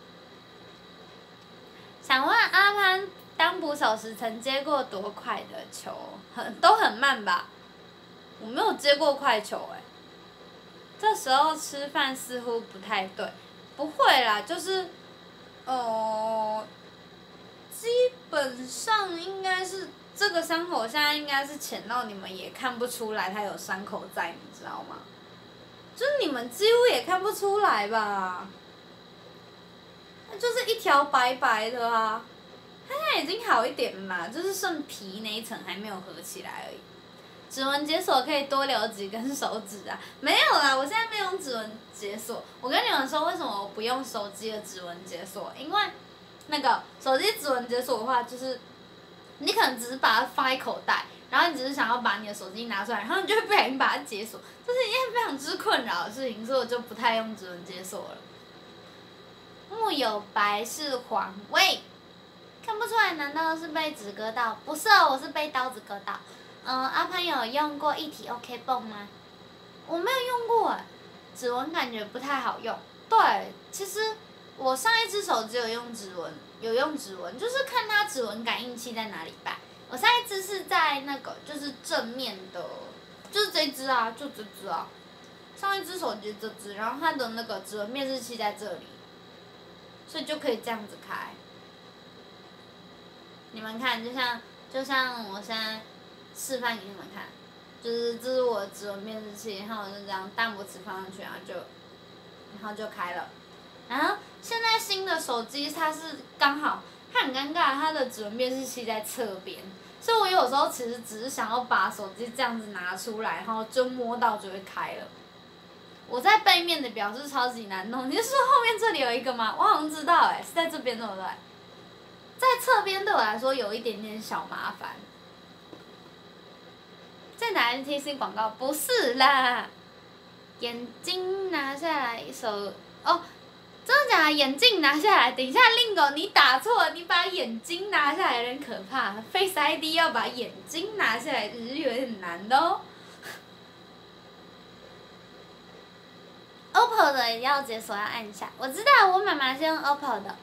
想问阿潘当捕手时曾接过多快的球？都很慢吧？我没有接过快球哎。这时候吃饭似乎不太对，不会啦，就是基本上应该是这个伤口现在应该是浅到你们也看不出来它有伤口在，你知道吗？就是你们几乎也看不出来吧？那就是一条白白的啊，它现在已经好一点了嘛，就是剩皮那一层还没有合起来而已。指纹解锁可以多留几根手指啊？没有啦，我现在没有用指纹解锁。我跟你们说，为什么我不用手机的指纹解锁？因为那个手机指纹解锁的话，就是你可能只是把它放在口袋，然后你只是想要把你的手机拿出来，然后你就会不小心把它解锁，这是一件非常之困扰的事情，所以我就不太用指纹解锁了。木有白是黄，喂，看不出来，难道是被纸割到？不是哦，我是被刀子割到。阿潘有用过一体 OK 泵吗？我没有用过哎，指纹感觉不太好用。对，其实我上一只手机有用指纹，就是看它指纹感应器在哪里摆。我上一只是在那个就是正面的，就是这只啊，就这只啊。上一只手机这只，然后它的那个指纹辨识器在这里，所以就可以这样子开。你们看，就像我现在示范给你们看， 就是这是我的指纹辨识器，然后我就这样大拇指放上去，然后就开了。然后现在新的手机它是刚好，它很尴尬，它的指纹辨识器在侧边，所以我有时候其实只是想要把手机这样子拿出来，然后就摸到就会开了。我在背面的表示超级难弄，你是说后面这里有一个吗？我好像知道是在这边对不对？在侧边对我来说有一点点小麻烦。在哪 NTC 广告？不是啦，眼睛拿下来手哦，真的假的？眼镜拿下来，等一下Lingo你打错了，你把眼睛拿下来有点可怕 ，Face ID 要把眼睛拿下来只是有点难的哦。OPPO 的要解锁要按一下，我知道我妈妈是用 OPPO 的，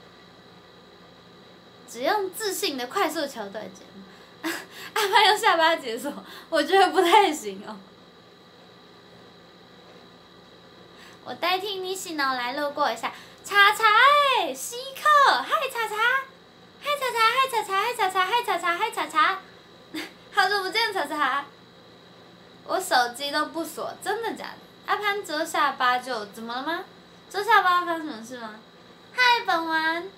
只用自信的快速球对决。阿潘用下巴解锁，我觉得不太行哦。我代替你洗脑来路过一下，查查稀客，嗨查查，嗨查查，嗨查查，嗨查查，嗨查查，嗨查查，好久不见查查。我手机都不锁，真的假的？阿潘遮下巴就怎么了吗？遮下巴发生什么事吗？嗨本丸，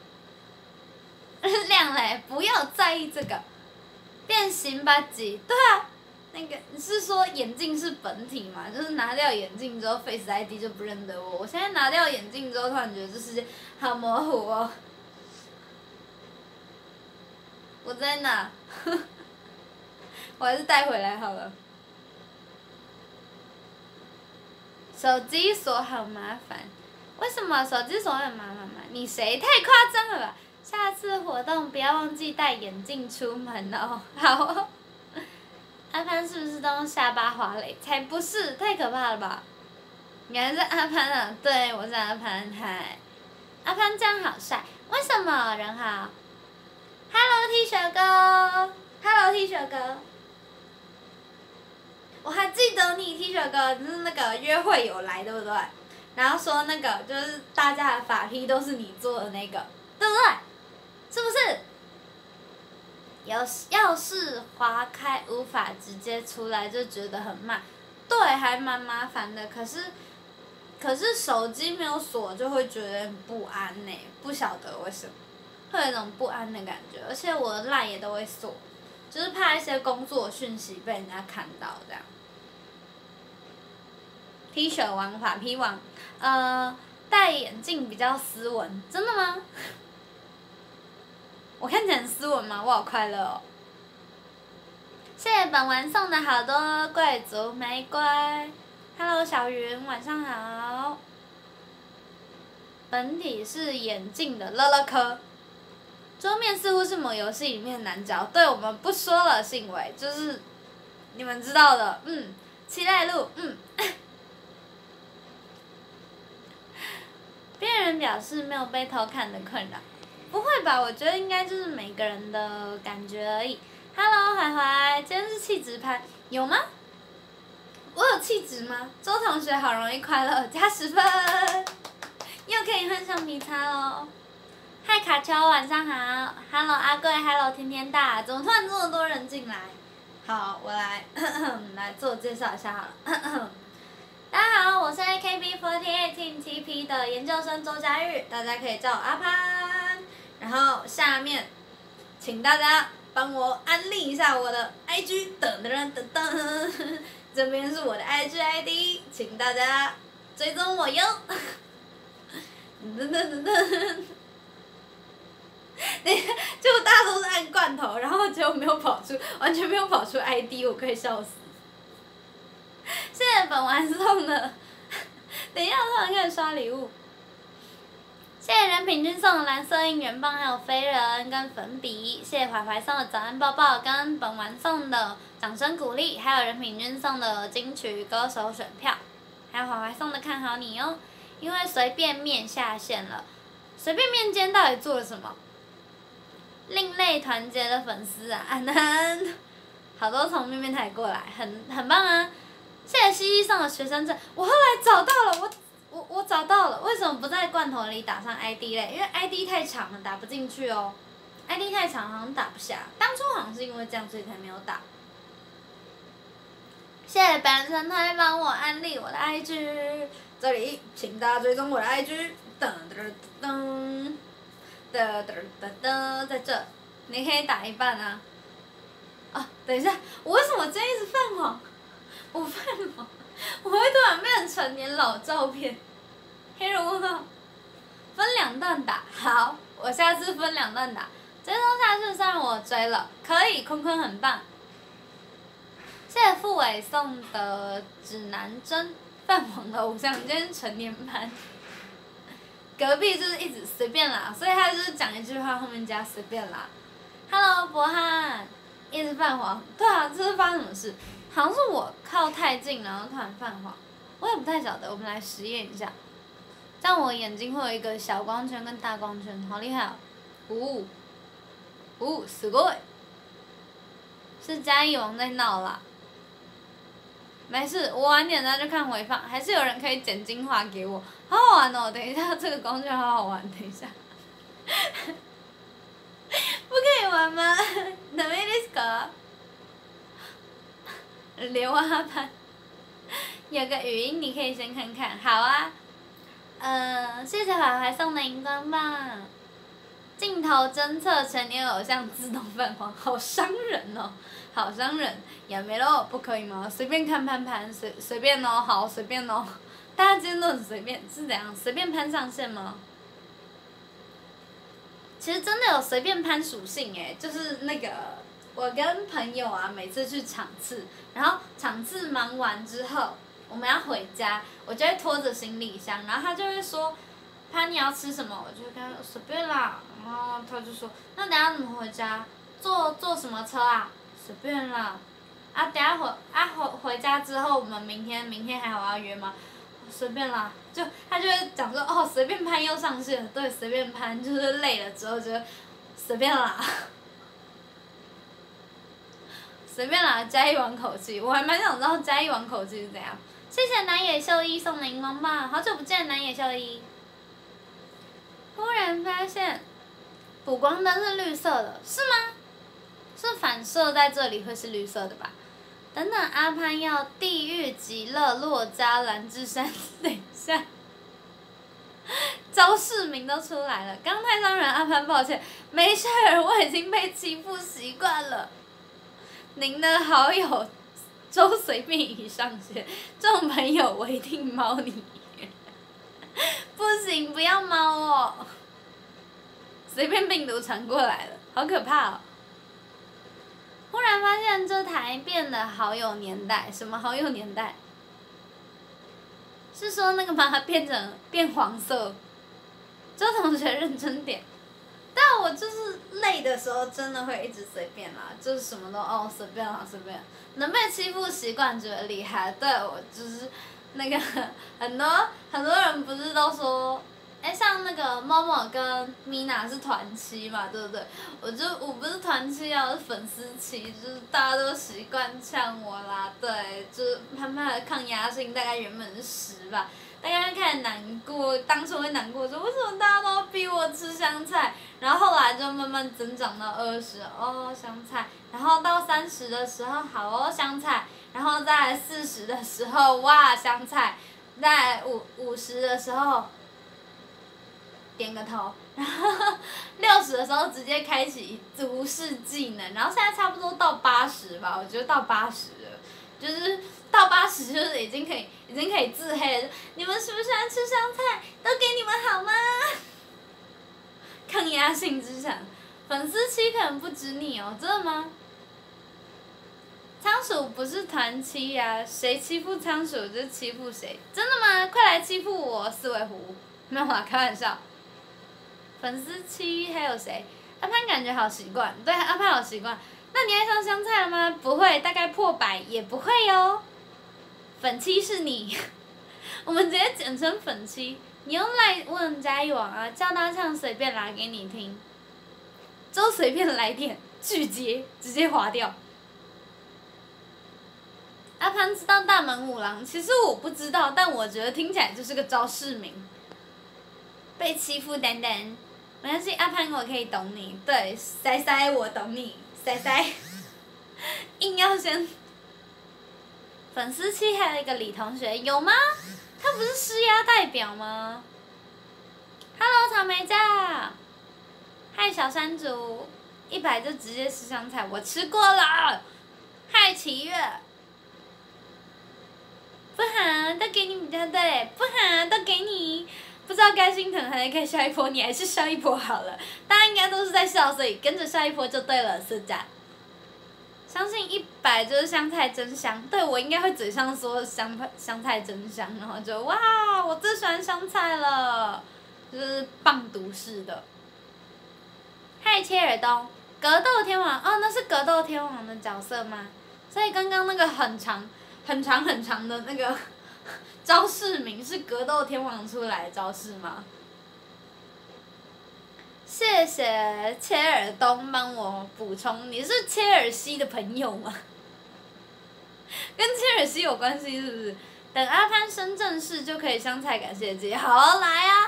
亮嘞，不要在意这个。变形吧唧，对啊，那个你是说眼镜是本体嘛？就是拿掉眼镜之后 ，Face ID 就不认得我。我现在拿掉眼镜之后，突然觉得这世界好模糊哦。我在哪？我还是带回来好了。手机锁好麻烦，为什么手机锁很麻烦吗？你谁太夸张了吧？下次活动不要忘记带眼镜出门哦。好哦。阿潘是不是都用下巴滑垒？才不是，太可怕了吧！原来是阿潘啊，对，我是阿潘，嗨。阿潘这样好帅，为什么？人好。Hello T 恤哥 ，Hello T 恤哥。我还记得你 T 恤哥，就是那个约会有来，对不对？然后说那个就是大家的法批都是你做的那个，对不对？是不是？要是滑开无法直接出来，就觉得很慢，对，还蛮麻烦的。可是手机没有锁就会觉得很不安呢，不晓得为什么，会有一种不安的感觉。而且我的LINE也都会锁，就是怕一些工作讯息被人家看到这样。T 恤王法批王，戴眼镜比较斯文，真的吗？我看起来很斯文吗？我好快乐哦！谢谢本丸送的好多贵族玫瑰。Hello 小云，晚上好。本体是眼镜的乐乐科。桌面似乎是某游戏里面的男角，对我们不说了，信伟，就是你们知道的，期待录，边缘人表示没有被偷看的困扰。不会吧？我觉得应该就是每个人的感觉而已。Hello， 怀怀，今天是气质拍，有吗？我有气质吗？周同学好容易快乐，加10分，又可以换橡皮擦喽。嗨，卡丘，晚上好。Hello， 阿贵 ，Hello， 天天大，怎么突然这么多人进来？好，我来来自我介绍一下好了。大家好，我是 AKB48 Team TP 的研究生周佳玉，大家可以叫我阿潘。然后下面，请大家帮我安利一下我的 IG， 这边是我的 IG ID， 请大家追踪我哟。结果大家都是按罐头，然后结果没有跑出，完全没有跑出 ID， 我可以笑死。谢谢本丸送的，等一下突然开始刷礼物。谢谢人品君送的蓝色应援棒，还有飞人跟粉笔。谢谢怀怀送的早安抱抱，跟本丸送的掌声鼓励，还有人品君送的金曲歌手选票，还有怀怀送的看好你哦。因为随便面下线了，随便面今天到底做了什么？另类团结的粉丝啊，安安，好多从面面台过来，很棒啊！谢谢西西送的学生证，我后来找到了，我找到了，为什么不在罐头里打上 ID 嘞？因为 ID 太长了，打不进去哦。ID 太长好像打不下，当初好像是因为这样，所以才没有打。 谢谢本生态帮我安利我的 IG， 这里请大家追踪我的 IG， 噔噔噔噔噔噔噔，在这，你可以打一半啊。啊，等一下，我为什么今天一直泛黄？我泛黄，我会突然变成成年老照片。黑人问号，分2段打，好，我下次分2段打。追踪下去算我追了，可以，坤坤很棒。谢谢傅伟送的指南针，泛黄的偶像，今天成年班。隔壁就是一直随便啦，所以他就是讲一句话后面加随便啦。Hello， 博翰，一直泛黄，对啊，这是发生什么事？好像是我靠太近，然后突然泛黄，我也不太晓得，我们来实验一下。这样我眼睛会有一个小光圈跟大光圈，好厉害哦！すごい。是嘉义王在闹啦。没事，我晚点再去看回放，还是有人可以剪精华给我，好好玩哦！等一下，这个光圈好好玩，等一下。不可以玩吗？ダメですか？刘阿潘，有个语音你可以先看看，好啊。谢谢怀怀送的荧光棒。镜头侦测成年偶像自动泛黄，好伤人哦，好伤人。也没咯，不可以吗？随便看攀攀，随便哦，好随便哦。大家今天都很随便，是怎样？随便攀上线吗？其实真的有随便攀属性诶，就是那个我跟朋友啊，每次去场次，然后场次忙完之后，我们要回家，我就会拖着行李箱，然后他就会说，潘你要吃什么？我就跟他说随便啦，然后他就说，那等下怎么回家？坐什么车啊？随便啦。啊，等下回家之后，我们明天还有要约吗？随便啦，他就会讲说哦，随便攀又上线了，对，随便攀就是累了之后就随便啦，随便啦，嘉义王口气，我还蛮想知道嘉义王口气是怎样。谢谢南野秀一送的荧光棒，好久不见南野秀一。忽然发现，补光灯是绿色的，是吗？是反射在这里会是绿色的吧？等等，阿潘要地狱极乐洛迦兰智山，等一下，招市名都出来了，刚太伤人，阿潘抱歉，没事儿，我已经被欺负习惯了。您的好友周随便已上线，这种朋友我一定猫你。不行，不要猫哦，随便病毒传过来了，好可怕哦。忽然发现这台变得好有年代，什么好有年代？是说那个把它变黄色？周同学认真点。但我就是累的时候，真的会一直随便啦，就是什么都哦随便啦随便，能被欺负习惯觉得厉害。对我就是那个很多人不是都说。像那个猫猫跟米娜是团欺嘛，对不对？我不是团欺啊，我是粉丝欺，就是大家都习惯呛我啦，对，就是潘潘的抗压性大概原本是10吧，大家开始难过，当初会难过说为什么大家都要逼我吃香菜，然后后来就慢慢增长到20，哦香菜，然后到30的时候好哦香菜，然后在40的时候哇香菜，在50的时候。点个头，然后60的时候直接开启足式技能，然后现在差不多到80吧，我觉得到80了，就是到80就是已经可以自黑了。你们喜不喜欢吃香菜？都给你们好吗？抗压性之强，粉丝欺可能不止你哦，真的吗？仓鼠不是团欺呀，谁欺负仓鼠就欺负谁，真的吗？快来欺负我四维湖，没有啦，开玩笑。粉丝欺还有谁？阿潘感觉好习惯，对，阿潘好习惯。那你爱上香菜了吗？不会，大概破100也不会哟。粉欺是你，我们直接简称粉欺。你用来问嘉义网啊，叫他唱随便啦给你听。周随便来电拒接，直接划掉。阿潘知道大门五郎，其实我不知道，但我觉得听起来就是个招式名。被欺负丹丹。没关系，阿潘我可以懂你，对，塞塞我懂你，塞塞，硬要先粉丝期还有一个李同学，有吗？他不是施压代表吗 ？Hello， 草莓酱，嗨小山竹，100就直接吃香菜，我吃过了。嗨齐月，不好，都给你比较对，不好，都给你。不知道该心疼还是该笑一波，你还是笑一波好了。大家应该都是在笑，所以跟着笑一波就对了，是这样。相信100就是香菜真香，对我应该会嘴上说香菜真香，然后就哇，我最喜欢香菜了，就是棒读式的。嗨，切尔东，格斗天王哦，那是格斗天王的角色吗？所以刚刚那个很长的那个招式名是格斗天王出来的招式吗？谢谢切尔东帮我补充，你是切尔西的朋友吗？跟切尔西有关系是不是？等阿潘升正式就可以香菜感谢祭，好来啊！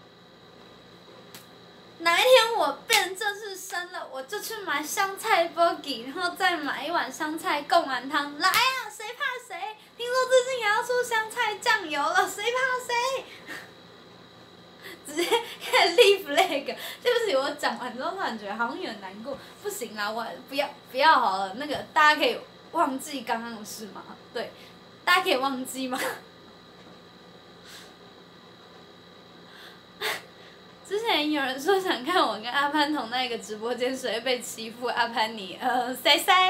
哪一天我变正式升了，我就去买香菜 bogey， 然后再买一碗香菜贡丸汤。来啊，谁怕谁？听说最近也要出香菜酱油了，谁怕谁？直接开始立 flag， 对不起，我讲完之后突然觉得好像有点难过，不行啦，我不要好了，那个大家可以忘记刚刚的事吗？对，大家可以忘记吗？之前有人说想看我跟阿潘同那个直播间，谁会被欺负？阿潘你塞塞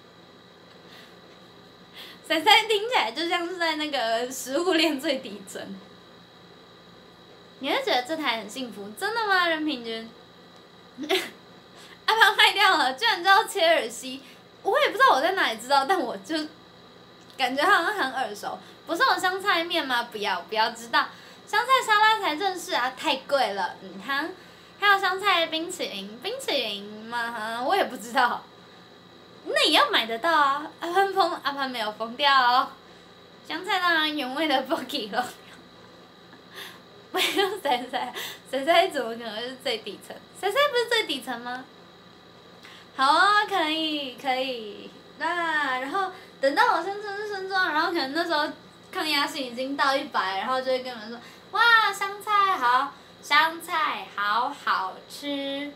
听起来就像是在那个食物链最底层。你会觉得这台很幸福，真的吗？任平君，阿潘坏掉了，居然知道切尔西，我也不知道我在哪里知道，但我就感觉好像很耳熟。不是有香菜面吗？不要知道，香菜沙拉才正是啊，太贵了。还有香菜冰淇淋吗？我也不知道，那也要买得到啊。阿潘没有疯掉哦，香菜当然原味的 bogey 了。没有塞塞怎么可能是最底层？塞塞不是最底层吗？好啊，可以，那然后等到我升正式升装，然后可能那时候抗压性已经到100，然后就会跟人说，哇，香菜好好吃，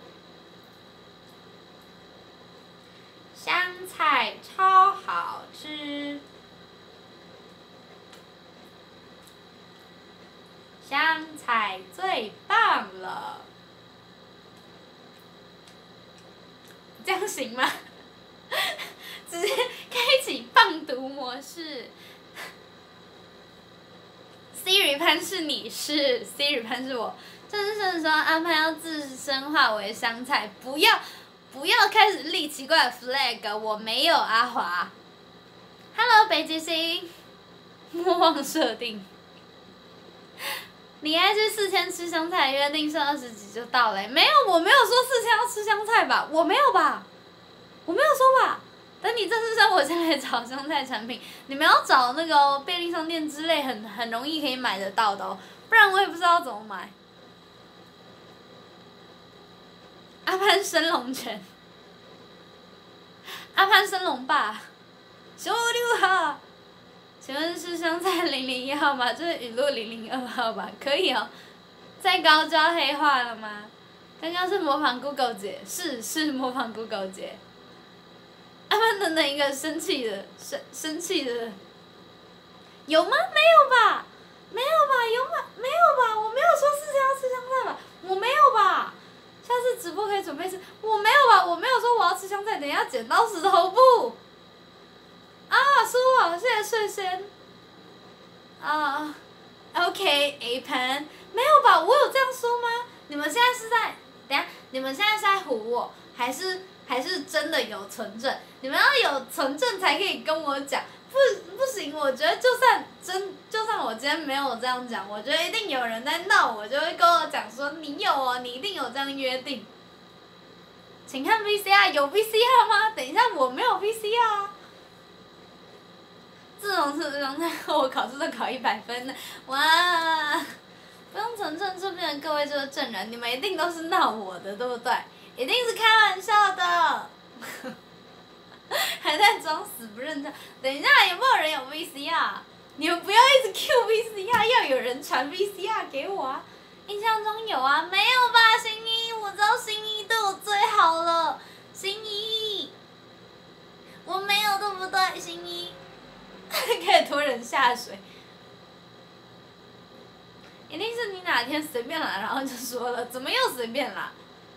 香菜超好吃。香菜最棒了，这样行吗？直接开启棒读模式。Siri 潘是你是 Siri 潘是我，正式的时候安排要自身化为香菜，不要开始立奇怪的 flag， 我没有阿华。Hello 北极星，莫忘设定。你IG 4000吃香菜，约定剩20几就到了没有，我没有说4000要吃香菜吧？我没有吧？我没有说吧？等你正式升，我先来找香菜产品。你们要找那个便利商店之类很容易可以买得到的哦，不然我也不知道怎么买。阿潘升龙拳，阿潘升龙霸，小六号。请问是香菜001号吗？这是语录002号吧？可以哦。再高就要黑化了吗？刚刚是模仿 Google 姐，是模仿 Google 姐。阿潘等等一个生气的，有吗？没有吧？有吗？没有吧？我没有说4000要吃香菜吧？我没有吧？下次直播可以准备吃。我没有吧？我没有说我要吃香菜，等一下剪刀石头布。啊，输了，谢谢睡仙。OK A 盘，没有吧？我有这样说吗？你们现在是在，等下，你们现在是在唬我，还是真的有存证？你们要有存证才可以跟我讲，不行，我觉得就算我今天没有这样讲，我觉得一定有人在闹我，就会跟我讲说你有哦，你一定有这样约定。请看 VCR， 有 VCR 吗？等一下，我没有 VCR 啊。自从吃香菜后，我考试都考100分了，哇！不用存证，这边的各位就是证人，你们一定都是闹我的，对不对？一定是开玩笑的。还还在装死不认账。等一下，有没有人有 VCR？ 你们不要一直 Q VCR， 要有人传 VCR 给我啊！印象中有啊，没有吧？新一，我知道新一对我最好了，新一，我没有对不对？新一，开始拖人下水。一定是你哪天随便啦，然后就说了，怎么又随便啦？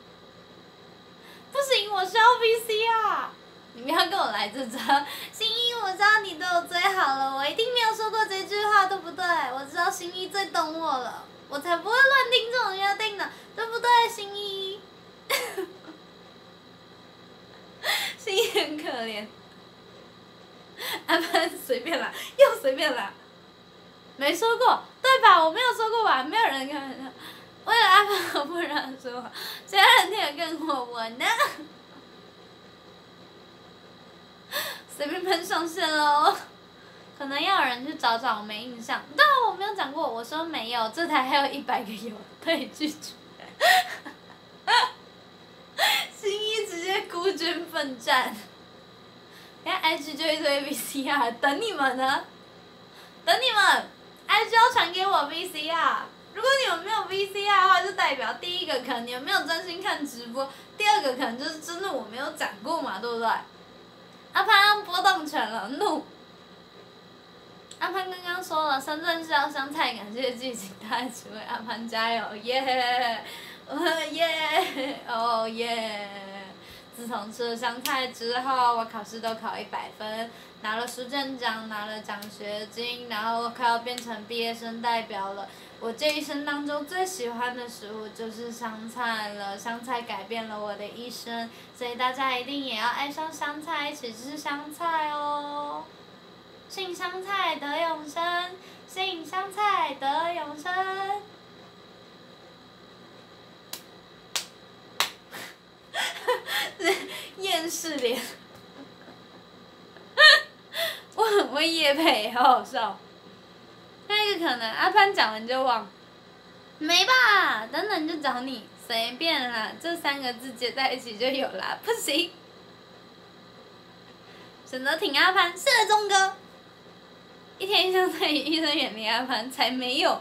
不行，我需要 VCR。你不要跟我来这招。新一，我知道你对我最好了，我一定没有说过这句话，对不对？我知道新一最懂我了，我才不会乱听这种约定的，对不对，新一？新一很可怜。安排随便啦，又随便啦。没说过，对吧？我没有说过吧？没有人跟我说。为了阿胖，我不让他说话，其他人听得更火，我呢？随便喷上线喽。可能要有人去找找，我没印象。但我没有讲过，我说没有，这台还有100个有，可以拒绝。新一直接孤军奋战。人家 IG 就一堆 VCR 等你们呢，等你们 IG 要传给我 VCR。如果你们没有 VCR 的话，就代表第一个可能你们没有专心看直播，第二个可能就是真的我没有讲过嘛，对不对？阿潘波动拳了，怒！阿潘刚刚说了，深圳是要香菜，感谢剧情，大家一起为阿潘加油，耶！耶！哦耶！自从吃了香菜之后，我考试都考100分，拿了书卷奖，拿了奖学金，然后我快要变成毕业生代表了。我这一生当中最喜欢的食物就是香菜了，香菜改变了我的一生，所以大家一定也要爱上香菜，一起吃香菜哦。信香菜得永生，信香菜得永生。厌世脸。我很会业配，好好笑。那一个可能阿潘讲完就忘，没吧？等等就找你，随便啦，这3个字接在一起就有啦，不行。选择挺阿潘，是钟哥。一天一香菜，医生远离阿潘，才没有。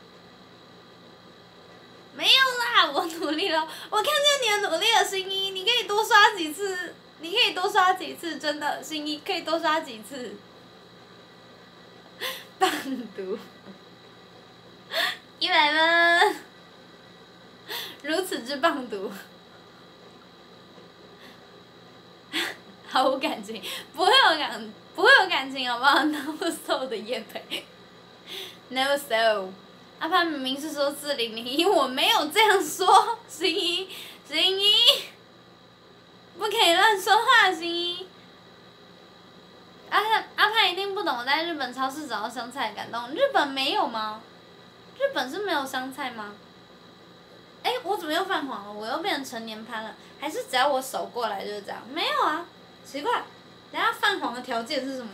没有啦，我努力了，我看见你的努力了，新一，你可以多刷几次，你可以多刷几次，真的，新一可以多刷几次。棒读，100分，如此之棒读，毫无感情，不会有感情好不好 ？No so 的业配 ，No so。阿潘明明是说4001，我没有这样说，新一，不可以乱说话，新一。阿潘一定不懂我在日本超市找到香菜的感动，日本没有吗？日本是没有香菜吗？我怎么又泛黄了？我又变成成年潘了？还是只要我手过来就是这样？没有啊，奇怪，等下泛黄的条件是什么？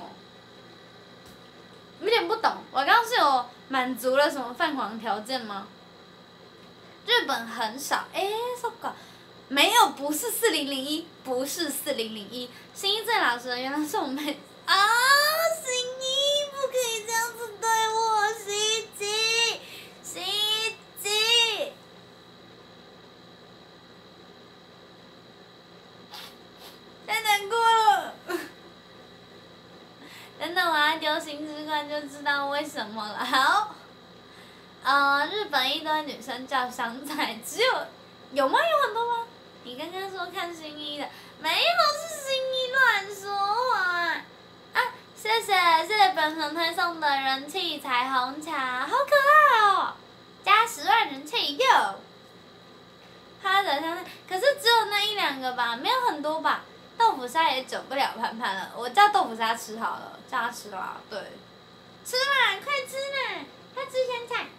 有点不懂，我刚刚是有满足了什么泛黄条件吗？日本很少，そっか，没有，不是4001，不是4001，新一最老实的原来是我妹啊！新一不可以这样子对我，西吉，太难过了。等等，我要丢新之冠就知道为什么了。好，日本一堆女生叫香菜，有吗？有很多吗？你刚刚说看新一的，没有，是新一乱说话。谢谢本神推送的人气彩虹桥，好可爱哦！加10万人气哟。他的香菜，可是只有那1、2个吧，没有很多吧。豆腐沙也救不了潘潘了，我叫豆腐沙吃好了，叫他吃啦，对，吃啦，快吃啦，快吃香菜，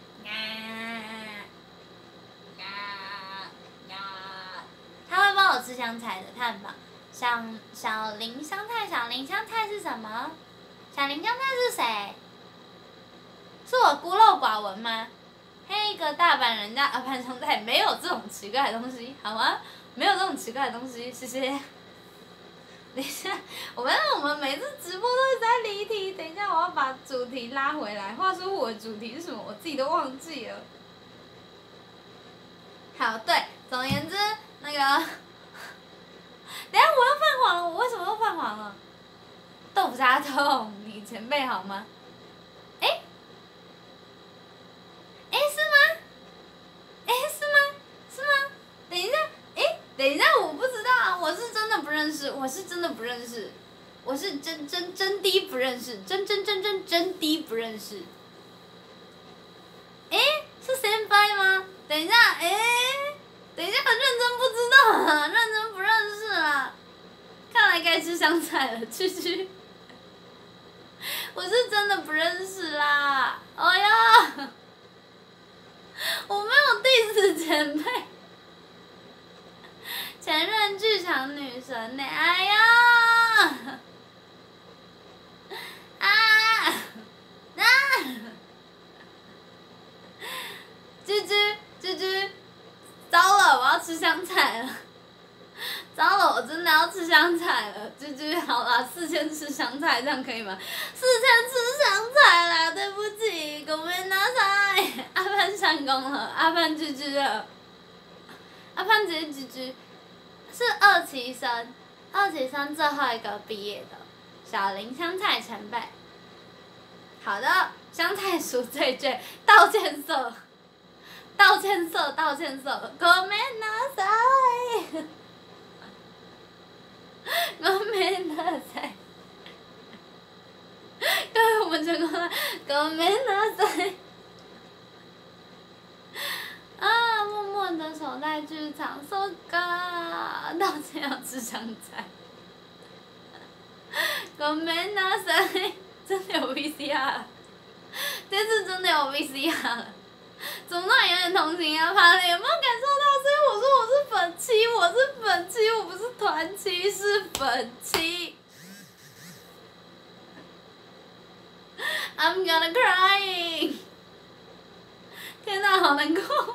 他会帮我吃香菜的，他很棒。小林香菜是什么？小林香菜是谁？是我孤陋寡闻吗？黑个大阪人家阿潘香菜没有这种奇怪的东西，好吗？没有这种奇怪的东西，谢谢。 等一下，我们每次直播都是在离题。等一下，我要把主题拉回来。话说我的主题是什么？我自己都忘记了。好，对，总而言之，那个，等一下我又泛黄了，我为什么又泛黄了？豆腐渣痛，你前辈好吗？是吗？是吗？等一下，等一下，我不知道啊，我是真的不认识，我是真的不认识，我是真的不认识，真的不认识。是先輩吗？等一下，等一下，认真不知道啊，认真不认识啊。看来该吃香菜了，蛐蛐。我是真的不认识啦，哎呀，我没有diss前辈，前任剧场女神呢，哎呀，居，糟了，我要吃香菜了。糟了，我真的要吃香菜了。居，好啦，4000吃香菜，这样可以吗？4000吃香菜啦，对不起，ごめんなさい。阿潘上工了，阿潘居了。阿潘直接居，是2期生，2期生最后一个毕业的，小林香菜前辈。好的，香菜赎罪券，道歉色，ごめんなさい。ごめんなさい。各位，我们成功了，ごめんなさい。啊，默默的守在剧场，so ga，道歉要吃香菜。ごめんなさい，真的有 VCR， 这次真的有 VCR 了。怎么突然有点同情啊？潘磊有没有感受到？所以我说我是粉漆，我不是团漆，是粉漆。I'm gonna crying。天哪，好难过。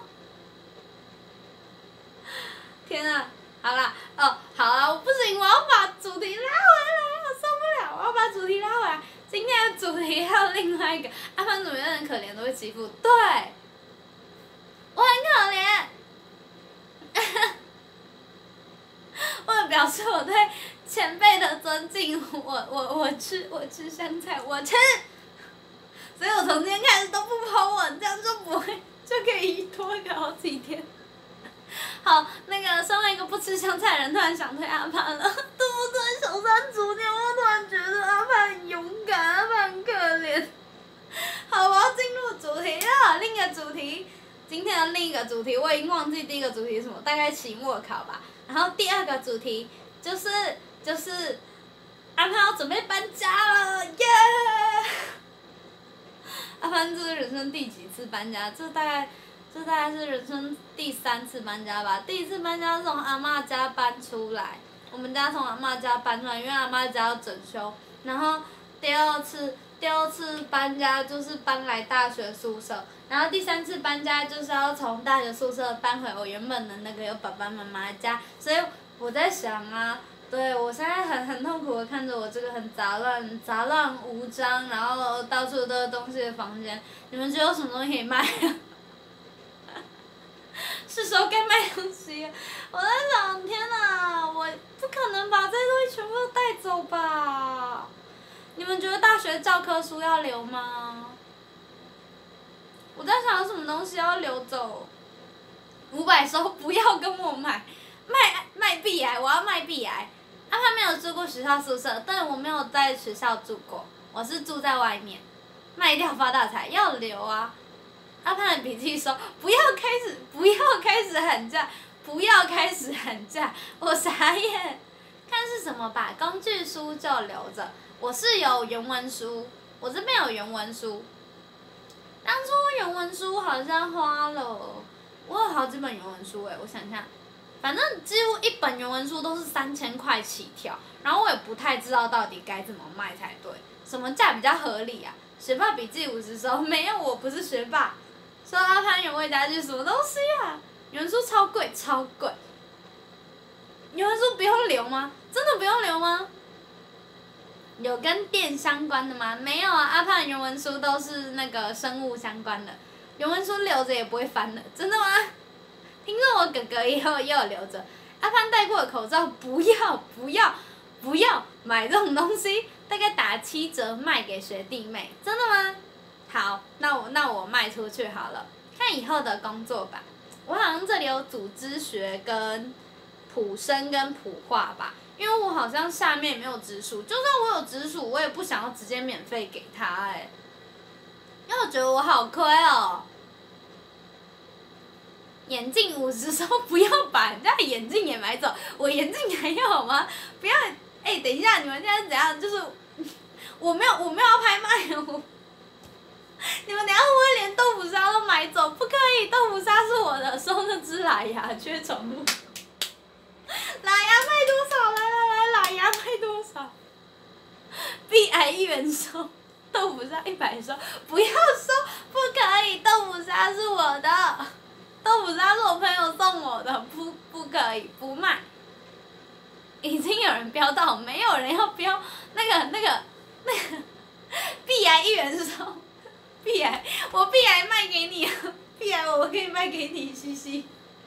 天哪，好啦，好啦，我不行，我要把主题拉回来，我受不了，我要把主题拉回来。今天的主题还有另外一个，阿潘怎么样很可怜，都会欺负，对。我很可怜，为了表示我对前辈的尊敬，我吃香菜，我吃，所以我从今天开始都不po文，这样就可以拖个好几天。好，那个身为一个不吃香菜的人，突然想推阿潘了，对不对？小三主点，我突然觉得阿潘很勇敢，阿潘很可怜。好，我要进入主题了，另一个主题。今天的另一个主题我已经忘记第一个主题是什么，大概期末考吧。然后第二个主题就是阿潘要准备搬家了，耶！阿潘这是人生第几次搬家？这大概是人生第3次搬家吧。第1次搬家是从阿嬷家搬出来，我们家从阿嬷家搬出来，因为阿嬷家要整修。然后第二次搬家就是搬来大学宿舍。然后第3次搬家就是要从大学宿舍搬回我原本的那个有爸爸妈妈的家，所以我在想啊，对我现在很痛苦的看着我这个很杂乱无章，然后到处都是东西的房间，你们觉得有什么东西可以卖啊？是时候该卖东西了。我在想，天哪，我不可能把这些东西全部都带走吧？你们觉得大学教科书要留吗？我在想有什么东西要留走，500收，不要跟我买，卖壁癌，我要卖壁癌。阿潘没有住过学校宿舍，但我没有在学校住过，我是住在外面，卖掉发大财，要留啊。阿潘的笔记说不要开始喊价，我傻眼。看是什么吧，工具书就留着，我是有原文书，我这边有原文书。当初原文书好像花了，我有好几本原文书我想想，反正几乎1本原文书都是3000块起跳，然后我也不太知道到底该怎么卖才对，什么价比较合理啊？学霸笔记50收，没有，我不是学霸。说阿潘原味家具什么东西啊？原文书超贵，原文书不用留吗？真的不用留吗？ 有跟电相关的吗？没有啊，阿胖的原文书都是那个生物相关的，原文书留着也不会翻的，真的吗？听说我哥哥也有留着。阿胖戴过的口罩不要买这种东西，大概打7折卖给学弟妹，真的吗？好，那我卖出去好了，看以后的工作吧。我好像这里有组织学跟普生跟普化吧。因为我好像下面没有直属，就算我有直属，我也不想要直接免费给他因为我觉得我好亏哦。眼镜50收，不要把人家的眼镜也买走，我眼镜还要吗？不要，等一下，你们现在是怎样？就是我没有要拍卖哦。你们等一下会不会连豆腐沙都买走？不可以，豆腐沙是我的，收那只喇牙缺宠物。喇牙卖多少？来，喇牙卖多少？币癌1元收，豆腐沙100收，不要收，不可以，豆腐沙是我的，豆腐沙是我朋友送我的，不可以，不卖。已经有人标到，没有人要标那个币癌1元收，币癌我币癌卖给你，币癌我可以卖给你，西西。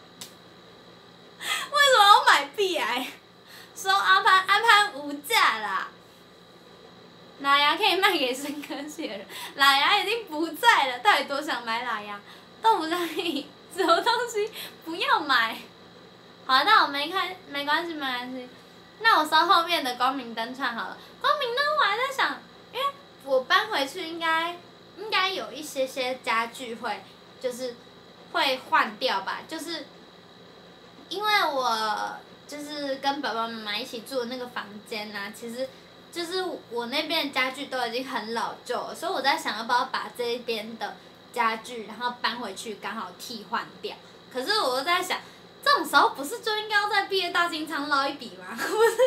为什么要买币癌？收阿潘无价啦！喇牙可以卖给深科系的人，喇牙已经不在了，到底多想买喇牙？豆腐上面什么东西不要买？好，那我没看，没关系。那我收后面的光明灯串好了。光明灯我还在想，因为我搬回去应该有一些家具会换掉吧，就是因为我就是跟爸爸妈妈一起住的那个房间啊，其实就是我那边的家具都已经很老旧了，所以我在想要不要把这边的家具然后搬回去刚好替换掉。可是我又在想，这种时候不是就应该要在毕业大清仓捞一笔吗？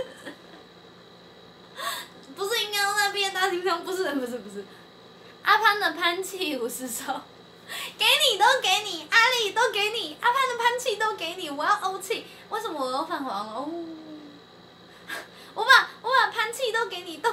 不是应该要在毕业大清仓？不是。阿潘的潘气50收。给你都给你，阿丽都给你，阿潘的潘气都给你，我要欧气。为什么我又泛黄了？我把潘气都给你，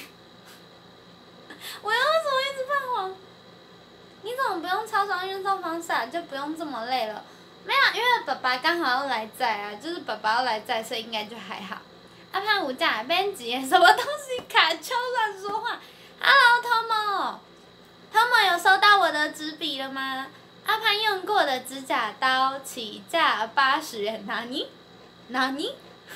我要为什么一直泛黄？你怎么不用超商运送方式啊？就不用这么累了。没有，因为爸爸刚好要来载啊，就是爸爸要来载，所以应该就还好。阿潘无价，编辑什么东西卡丘乱说话 ？Hello，Tomo。Tomo 有收到我的纸笔了吗？阿潘用过的指甲刀起价80元，哪尼？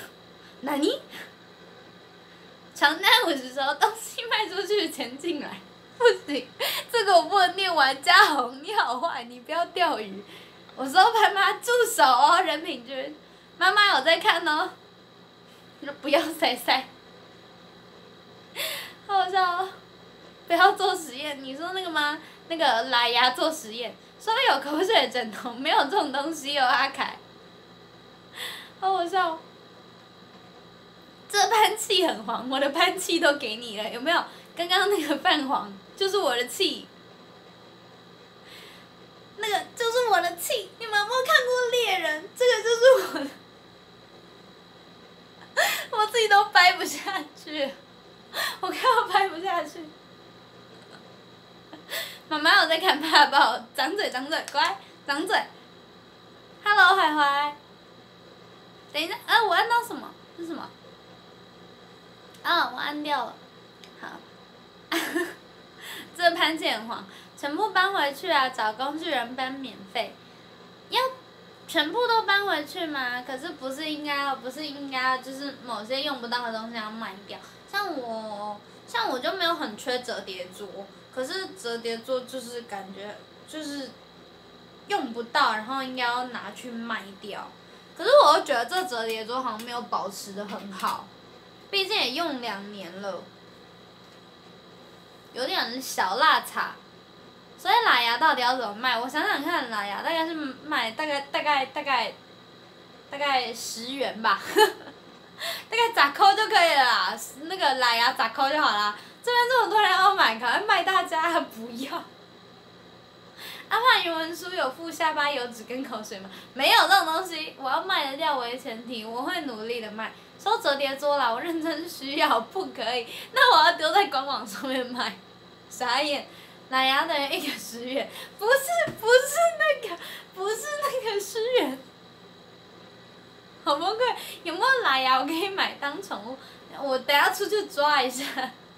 床单50收，东西卖出去钱进来，不行，这个我不能念完。嘉宏，你好坏，你不要钓鱼。我说潘妈住手哦，人品君，妈妈有在看哦。不要塞，好好笑哦。不要做实验，你说那个吗？那个喇牙做实验，说有口水的枕头，没有这种东西哦，阿凯。好好笑。这潘气很黄，我的潘气都给你了，有没有？刚刚那个泛黄就是我的气，那个就是我的气。你们有没有看过猎人？这个就是我的，我自己都掰不下去，我快要掰不下去。妈妈有在看爸爸，张嘴，乖，张嘴。Hello， 怀怀。等一下，我按到什么？是什么？我按掉了。好。这潘气很黄，全部搬回去啊！找工具人搬免费。要全部都搬回去吗？可是不是应该就是某些用不到的东西要卖掉。像我就没有很缺折叠桌。可是折叠桌就是感觉就是用不到，然后应该要拿去卖掉。可是我又觉得这折叠桌好像没有保持得很好，毕竟也用2年了，有点小落差。所以喇牙到底要怎么卖？我想想看，喇牙大概是卖大概10元吧，大概10块就可以了啦。那个喇牙10块就好啦。这边这么多人要买，赶快卖大家，不要。阿胖原文书有附下巴油脂跟口水吗？没有这种东西，我要卖得掉为前提，我会努力的卖。 收折叠桌啦，我认真需要，不可以。那我要丢在官网上面卖，傻眼。奶牙等于1个10元，不是那个10元，好崩溃！有没有奶牙我可以买当宠物？我等下出去抓一下。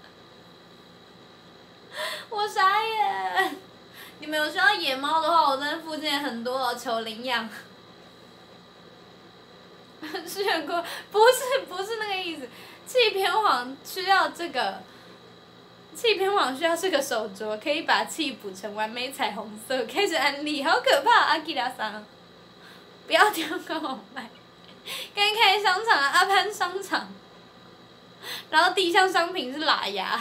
我傻眼！你们有需要野猫的话，我这附近很多哦，求领养。10元过，不是那个意思。弃偏黄需要这个。弃偏黄需要是个手镯，可以把气补成完美彩虹色。开始安利，好可怕！阿基拉桑，不要丢跟我买。刚开商场啊，阿潘商场。然后第一项商品是喇牙。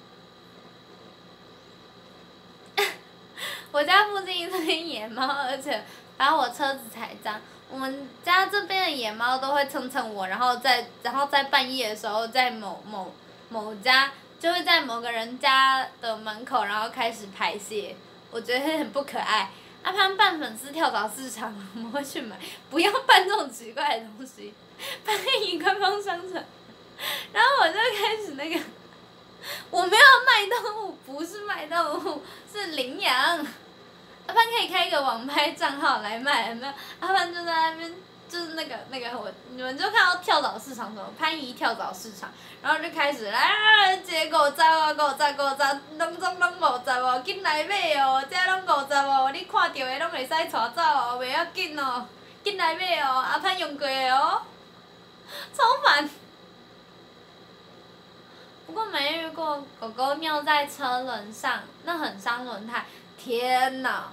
我家附近一堆野猫，而且把我车子踩脏。我们家这边的野猫都会蹭我，然后在半夜的时候，在某家。就会在某个人家的门口，然后开始排泄，我觉得很不可爱。阿潘办粉丝跳蚤市场，我们会去买，不要办这种奇怪的东西，办以官方商城。然后我就开始那个，我没有卖动物，不是卖动物，是领养。阿潘可以开一个网拍账号来卖，有没有？阿潘就在那边。就是那个你们就看到跳蚤市场什么潘怡跳蚤市场，然后就开始这个50哦，50，拢总拢50哦，紧来买哦，这拢50哦，你看到的拢会使带走哦，袂要紧哦，紧来买哦，阿潘用过的哦，超烦。不过没遇过狗狗尿在车轮上，那很伤轮胎。天哪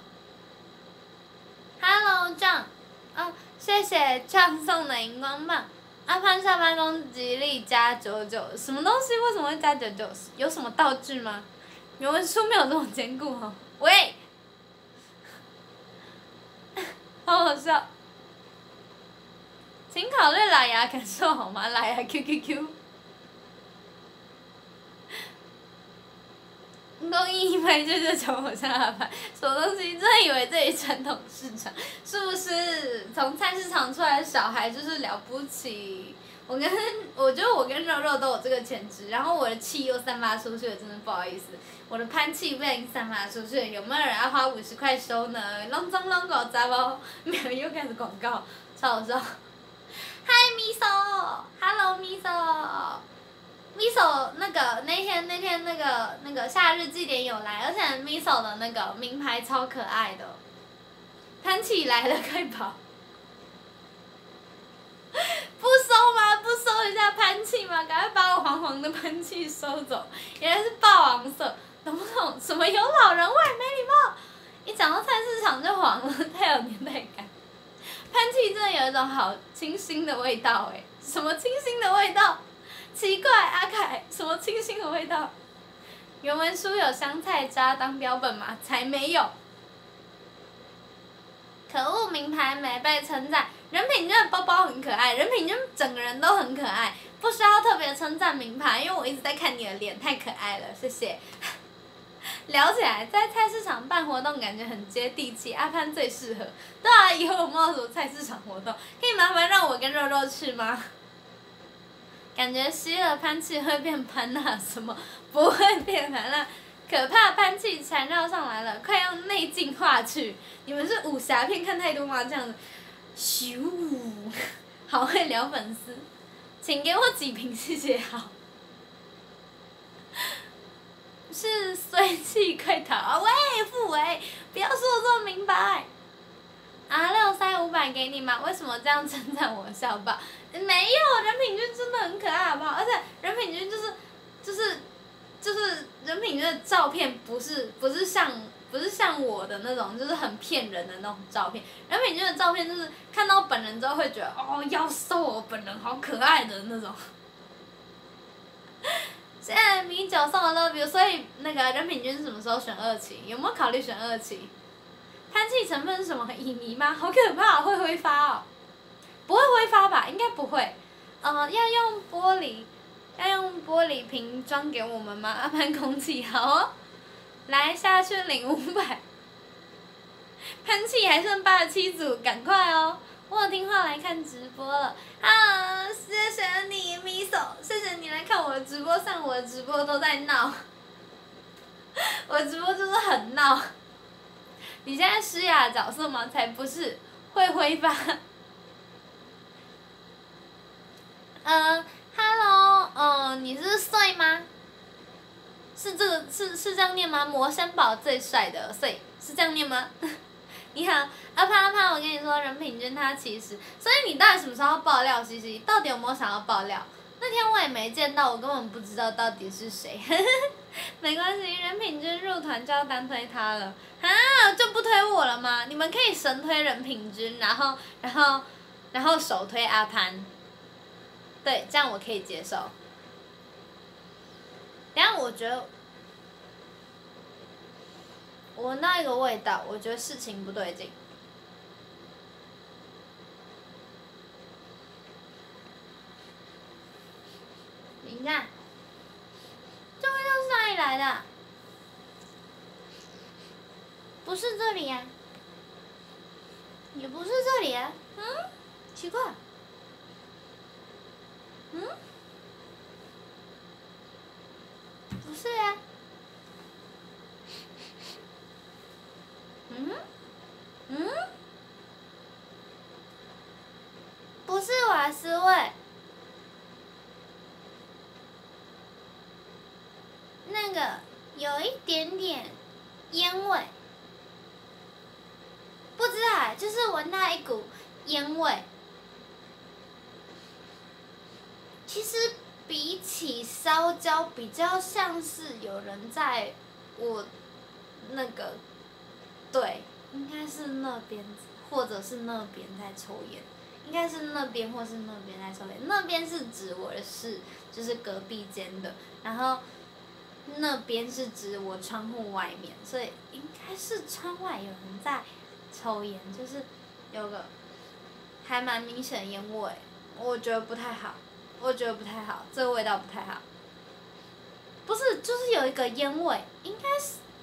！Hello John， 谢谢唱送的荧光棒。阿潘下班公吉利加99，什么东西？为什么会加99？有什么道具吗？原文书没有这么坚固哦。喂，好好笑。请考虑喇牙感受好吗？喇牙 QQQ。公益1就求我上阿潘，什么东西？真的以为这里传统市场，是不是？从菜市场出来的小孩就是了不起。我觉得我跟肉肉都有这个潜质，然后我的气又散发出去了，真的不好意思，我的潘气不小心散发出去，有没有人要花50块收呢？拢总拢50哦，没有又开始广告，超好笑。Hi Miso，Hello Miso。Miso 那天那个夏日祭典有来，而且 Miso 的那个名牌超可爱的。潘气来了，快跑！不收吗？不收一下潘气吗？赶快把我黄黄的潘气收走！原来是霸王色，懂不懂？什么有老人味，没礼貌！一讲到菜市场就黄了，太有年代感。潘气真的有一种好清新的味道哎，什么清新的味道？奇怪，阿凯，什么清新的味道？原文书有香菜渣当标本吗？才没有！可恶，名牌没被称赞。人品君的包包很可爱，人品君整个人都很可爱，不需要特别称赞名牌，因为我一直在看你的脸，太可爱了，谢谢。聊起来，在菜市场办活动感觉很接地气，阿潘最适合。对啊，以后有没有什么菜市场活动？可以麻烦让我跟肉肉去吗？感觉吸了潘气会变潘娜，什么不会变潘娜？可怕潘气缠绕上来了，快用内镜画去！你们是武侠片看太多吗？这样子，咻，好会聊粉丝，请给我几瓶，谢谢好。是衰气快逃啊！喂，傅维，不要说的这么明白。6塞500给你吗？为什么这样称赞我笑爆？没有，人品君真的很可爱，好不好？而且人品君就是人品君的照片不是像我的那种，就是很骗人的那种照片。人品君的照片就是看到本人之后会觉得哦，要瘦我本人好可爱的那种。现在米酒送了 love you， 所以那个人品君什么时候选2期？有没有考虑选2期？潘气成分是什么？乙醚吗？好可怕，会挥发哦。不会挥发吧？应该不会。要用玻璃瓶装给我们吗？阿潘空气好哦。来下去领500。潘气还剩87组，赶快哦！ 我有听话来看直播了啊！谢谢你，Miso，谢谢你来看我的直播，上我的直播都在闹，我的直播就是很闹。你现在诗雅的角色吗？才不是，会挥发。Hello，你是帅吗？是这个是这样念吗？魔山堡最帅的帅是这样念吗？你好，阿潘，我跟你说，任品君他其实，所以你到底什么时候爆料？西西，到底有没有想要爆料？那天我也没见到，我根本不知道到底是谁。没关系，任品君入团就要单推他了啊，就不推我了吗？你们可以神推任品君，然后首推阿潘，对，这样我可以接受。等下我觉得。我闻到一个味道，我觉得事情不对劲。你看，这味道是哪里来的？不是这里呀、也不是这里啊，奇怪。不是呀、不是瓦斯味，那个有一点点烟味，不知道，就是闻到一股烟味。其实比起烧焦，比较像是有人在我那个，对，应该是那边，或者是那边在抽烟。应该是那边或是那边在抽烟，那边是指我的是就是隔壁间的，然后那边是指我窗户外面，所以应该是窗外有人在抽烟，就是有个还蛮明显的烟味，我觉得不太好，这个味道不太好，不是，就是有一个烟味，应该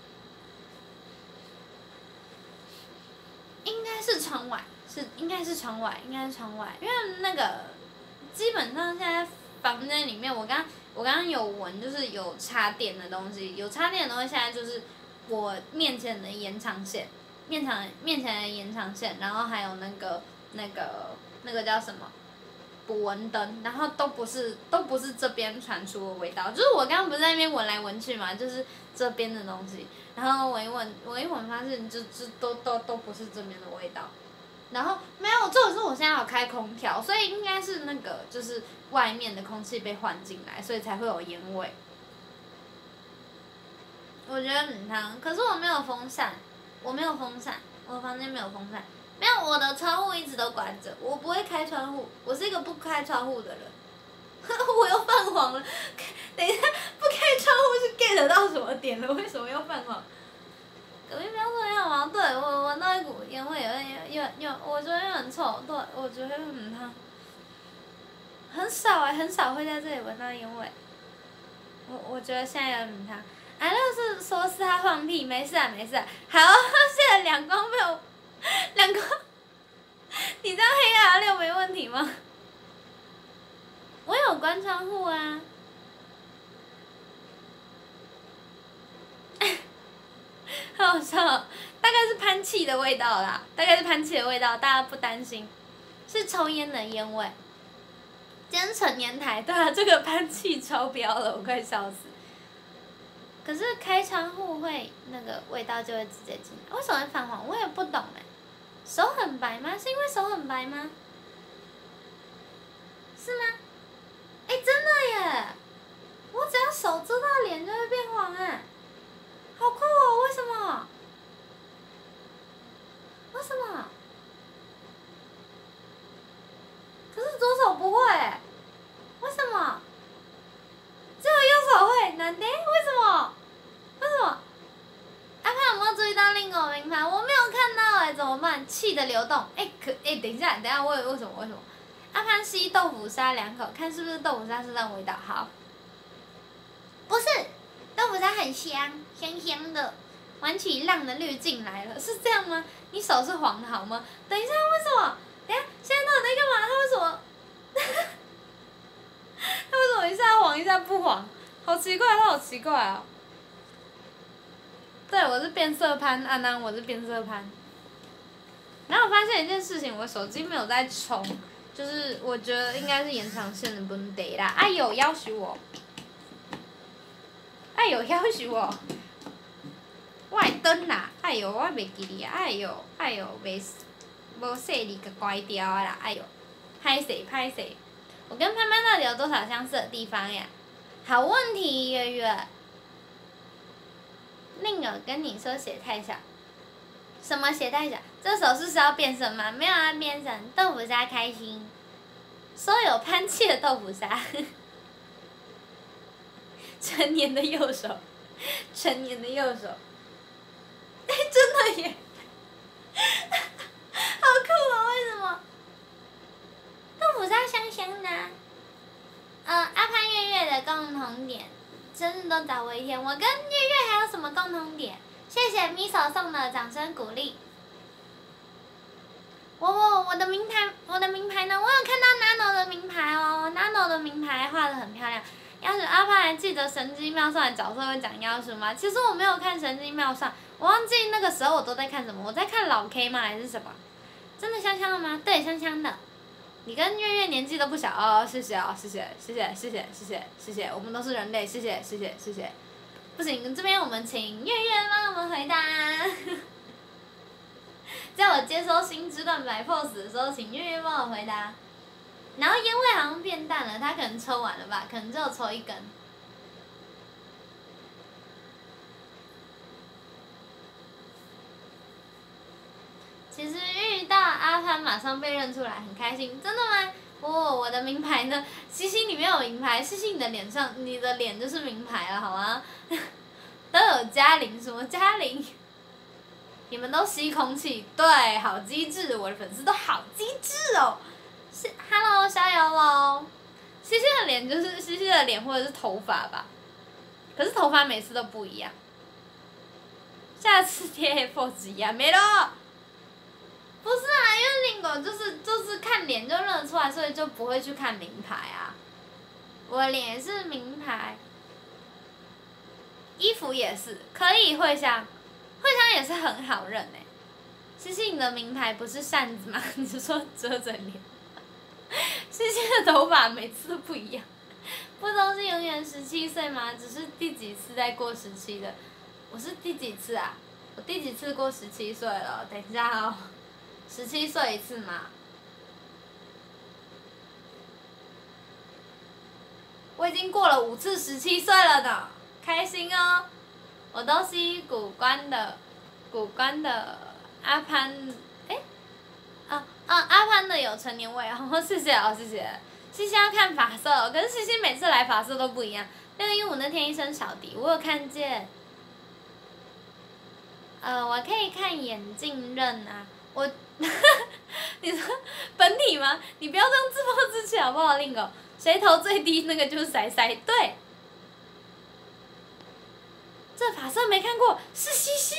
是窗外。应该是窗外，因为那个基本上现在房间里面，我刚刚有闻，就是有插电的东西，现在就是我面前的延长线，面前的延长线，然后还有那个叫什么捕蚊灯，然后都不是这边传出的味道，就是我刚刚不是在那边闻来闻去嘛，就是这边的东西，然后闻一闻发现就都不是这边的味道。然后没有，这种是我现在有开空调，所以应该是那个就是外面的空气被换进来，所以才会有烟味。我觉得很烫，可是我没有风扇，我房间没有风扇，没有，我的窗户一直都关着，我不会开窗户，我是一个不开窗户的人。我又泛黄了，等一下，不开窗户是 get 到什么点了？为什么又泛黄？隔壁不要这样嘛！对，我闻到一股烟味，有，我觉得很臭，对，我觉得很烫。很少会在这里闻到烟味。我觉得现在有点烫。阿六是说是他放屁，没事。好，现在两光，你这样黑阿六没问题吗？我有关窗户啊。好好笑，大概是喷气的味道啦，大家不担心，是抽烟的烟味。今天成年台，对啊，这个喷气超标了，我快笑死。可是开窗户会那个味道就会直接进来，为什么会泛黄？我也不懂哎。手很白吗？是因为手很白吗？是吗？真的耶！我只要手遮到脸就会变黄哎。好酷哦！为什么？可是左手不会，为什么？只有右手会，难的？为什么？阿潘有没有注意到另一个名牌？我没有看到怎么办？气的流动，等一下，为什么？阿潘吸豆腐沙2口，看是不是豆腐沙身上味道好？不是，豆腐沙很香，香的。玩起浪的滤镜来了，是这样吗？你手是黄的好吗？等一下，为什么？ 等一下，现在到底在干嘛？他为什么？他为什么一下黄一下不黄？好奇怪，他好奇怪啊！对，我是变色攀，安安，我是变色攀。然后我发现一件事情，我手机没有在充，就是我觉得应该是延长线的问题啦。哎呦，要求我！哎呦，要求我！我会转啦！哎呦，我袂记哩啊！哎呦，无细哩，甲关掉啊啦！哎呦，歹势歹势！我跟潘潘到底有多少相似的地方呀？好问题，月月。令友跟你说血太小。什么血太小？这手势是要变身吗？没有啊，变身。豆腐沙开心。说有潘气的豆腐沙。成年的右手，成年的右手。哎，真的耶！好酷啊！为什么？豆腐沙香香的。阿潘月月的共同点，生日都找我一天。我跟月月还有什么共同点？谢谢咪手送的掌声鼓励。我的名牌呢？我有看到 Nano 的名牌哦 ，Nano 的名牌画的很漂亮。要是阿潘还记得神机妙算的角色会讲钥匙吗？其实我没有看神机妙算，我忘记那个时候我都在看什么。我在看老 K 吗？还是什么？真的香香的吗？对，香香的。你跟月月年纪都不小哦，谢谢哦，谢谢，我们都是人类，谢谢。不行，这边我们请月月帮我们回答。在我接收新之段摆 pose 的时候，请月月帮我回答。然后烟味好像变淡了，他可能抽完了吧，可能只有抽一根。其实遇到阿潘马上被认出来，很开心，真的吗？我的名牌呢？西西你没有名牌，西西你的脸上，你的脸就是名牌了，好吗？都有嘉玲，什么嘉玲？你们都吸空气，对，好机智，我的粉丝都好机智哦。是 ，Hello， 加油喽！西西的脸就是西西的脸，或者是头发吧。可是头发每次都不一样。下次贴 pose 一样没了。不是啊，因为令狗就是看脸就认得出来，所以就不会去看名牌啊。我的脸也是名牌。衣服也是，可以茴香也是很好认诶。西西，你的名牌不是扇子吗？你是说遮着脸？西西的头发每次都不一样，不都是永远17岁吗？只是第几次在过17的？我是第几次啊？我第几次过17岁了？等一下哦，17岁一次嘛。我已经过了5次17岁了呢，开心哦！我都是古关的阿潘，阿潘的有成年味哦，谢谢哦，谢谢。西西要看发色，可是西西每次来发色都不一样。615那天一身小迪，我有看见。我可以看眼镜刃啊，我，你说本体吗？你不要这样自暴自弃好不好，令狗？谁头最低那个就是塞塞，对。这发色没看过，是西西。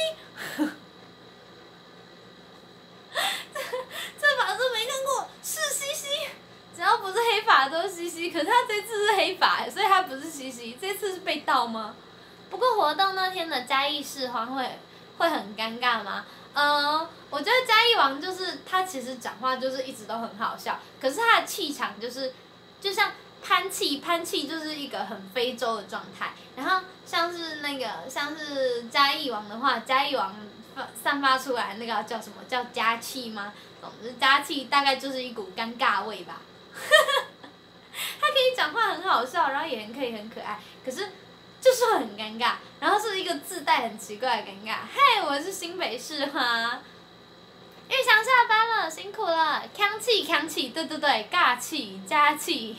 这发色没看过，是西西。只要不是黑发都是西西，可是他这次是黑发，所以他不是西西。这次是被盗吗？不过活动那天的嘉义市欢会很尴尬吗？我觉得嘉义王就是他其实讲话就是一直都很好笑，可是他的气场就像潘气就是一个很非洲的状态，然后像是嘉义王的话，嘉义王散发出来那个叫什么叫嘉气吗？总之嘉气大概就是一股尴尬味吧。他可以讲话很好笑，然后也可以很可爱，可是就是会很尴尬，然后是一个自带很奇怪的尴尬。嗨，我是新北市哈。玉祥下班了，辛苦了，康气，对，尬气加气。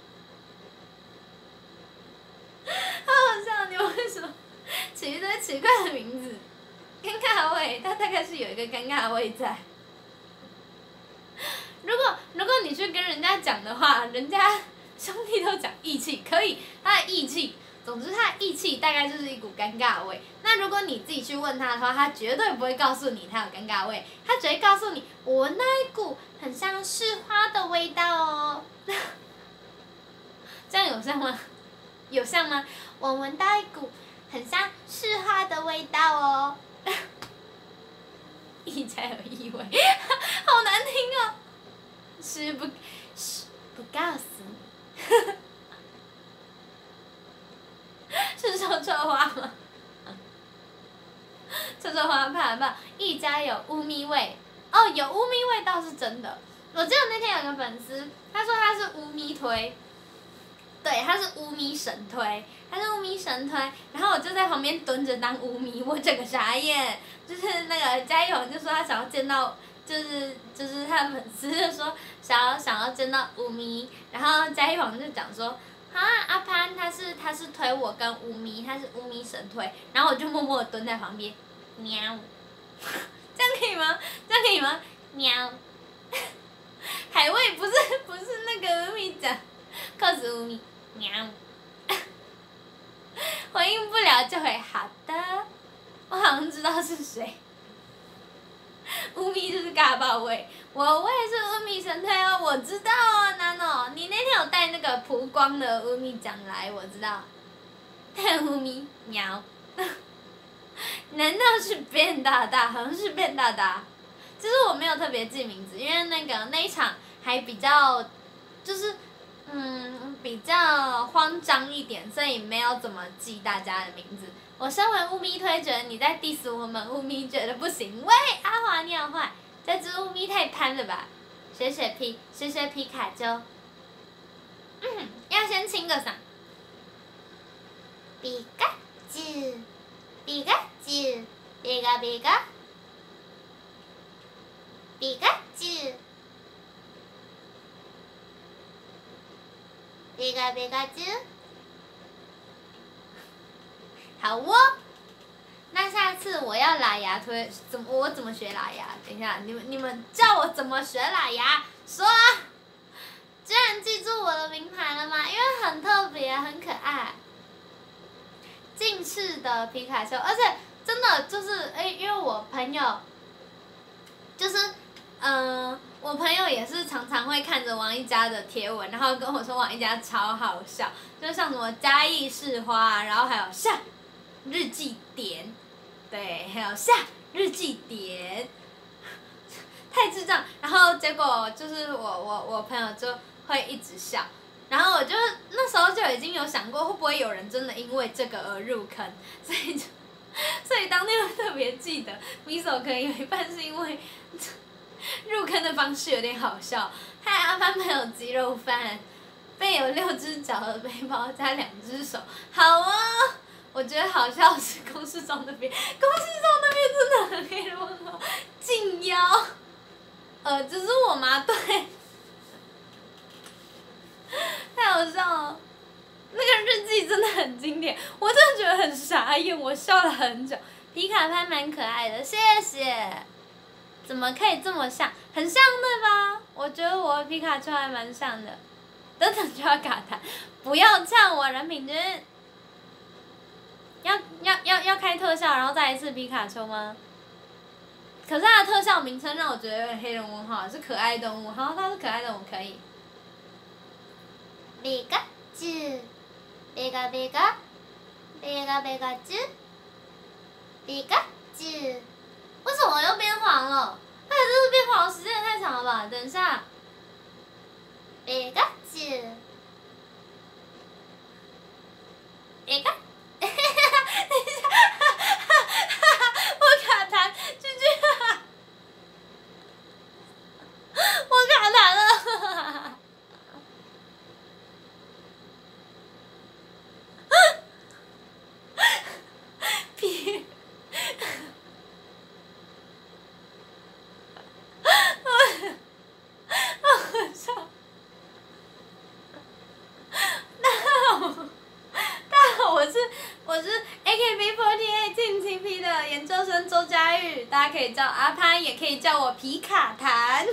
好好笑，你们为什么取一堆奇怪的名字？尴尬味，它大概是有一个尴尬味在。如果你去跟人家讲的话，人家兄弟都讲义气，可以，他的义气总之他的义气大概就是一股尴尬味。那如果你自己去问他的话，他绝对不会告诉你他有尴尬味，他只会告诉你我闻到一股很像市花的味道哦。这样有像吗？有像吗？我闻到一股很像市花的味道哦。意才有意味，好难听哦。不告诉你。是臭臭花吗？臭臭花怕，一家有乌咪味，哦，有乌咪味倒是真的。我记得那天有个粉丝，他说他是乌咪推，对，他是乌咪神推，然后我就在旁边蹲着当乌咪，我整个傻眼。就是那个嘉义宏就说他想要见到，就是他的粉丝就说想要见到乌咪，然后嘉义宏就讲说。阿潘他是推我跟乌咪，他是乌咪神推，然后我就默默的蹲在旁边，喵，这样可以吗？喵，海味不是那个乌咪讲，cos 乌咪，喵，回应不了就会好的，我好像知道是谁。乌咪就是嘎爆味，我也是乌咪神推哦，我知道哦，南哦，你那天有带那个曝光的乌咪奖来，我知道。带乌咪喵，难道是变大大？好像是变大大。其实我没有特别记名字，因为那一场还比较，就是比较慌张一点，所以没有怎么记大家的名字。我身为乌咪推，觉得你在 diss 我们乌咪，觉得不行。喂，阿华你好坏，这只乌咪太潘了吧？学皮卡丘。要先清个嗓。皮卡丘，皮卡丘，皮卡皮卡，皮卡丘，皮卡皮卡丘。好哦，那下次我要拉牙推，我怎么学拉牙？等一下，你们叫我怎么学拉牙？说啊！居然记住我的名牌了吗？因为很特别，很可爱。近视的皮卡丘，而且真的就是因为我朋友，就是我朋友也是常常会看着王一佳的贴文，然后跟我说王一佳超好笑，就像什么嘉义市花，然后还有下日记点，对，还有下日记点，太智障。然后结果就是我朋友就会一直笑，然后我就那时候就已经有想过会不会有人真的因为这个而入坑，所以当天我特别记得，Miso可能有一半是因为入坑的方式有点好笑。害阿潘没有鸡肉饭，背有6只脚的背包加2只手，好啊！我觉得好笑是公式中那边真的很黑的问号，近腰，只是我妈对，太好笑了。那个日记真的很经典，我真的觉得很傻眼，我笑了很久。皮卡潘蛮可爱的，谢谢。怎么可以这么像？很像对吧？我觉得我皮卡丘还蛮像的。等就要卡痰，不要呛我人品君。要开特效，然后再一次皮卡丘吗？可是它的特效名称让我觉得有点黑人问号，是可爱动物，好，它是可爱动物可以。皮卡丘，皮卡皮卡，皮卡皮卡丘，皮卡丘。为什么又变黄了？这是变黄时间也太长了吧？等一下，皮卡丘，皮卡。等一下，我卡痰，居居，我卡痰了，屁，好笑。我是 AKB48 进 TP 的研究生周佳玉，大家可以叫阿潘，也可以叫我皮卡痰。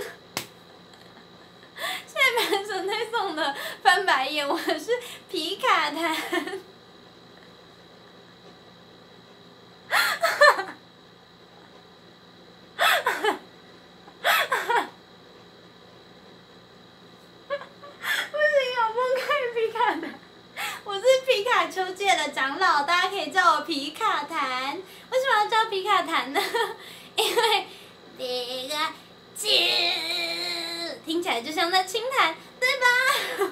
谢谢满神推送的翻白眼，我是皮卡痰。 好，大家可以叫我皮卡痰。为什么要叫皮卡痰呢？因为第一个字听起来就像在清痰，对吧？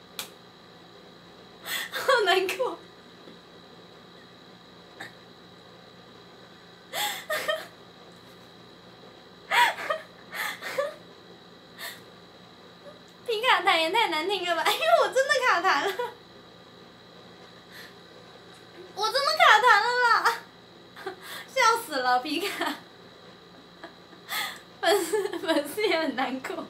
好难过。皮卡痰也太难听了吧！因为我真的卡痰了，我真的卡痰了啦！笑死了，皮卡。粉丝也很难过。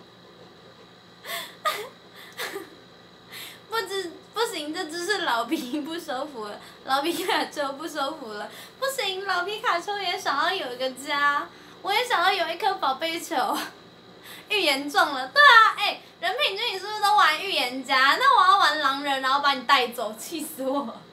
不行，这只是老皮不收服了，老皮卡丘不收服了，不行，老皮卡丘也想要有一个家，我也想要有一颗宝贝球。预言中了，对啊，任品君你是不是都玩预言家？那我要玩狼人，然后把你带走，气死我了。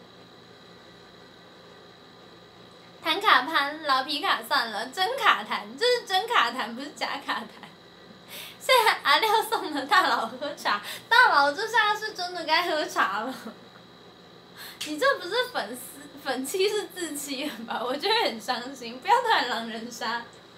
弹卡潘，老皮卡算了，真卡弹，这是真卡弹，不是假卡弹。现在阿六送了大佬喝茶，大佬这下是真的该喝茶了。你这不是粉妻是自欺了吧？我觉得很伤心，不要弹狼人杀。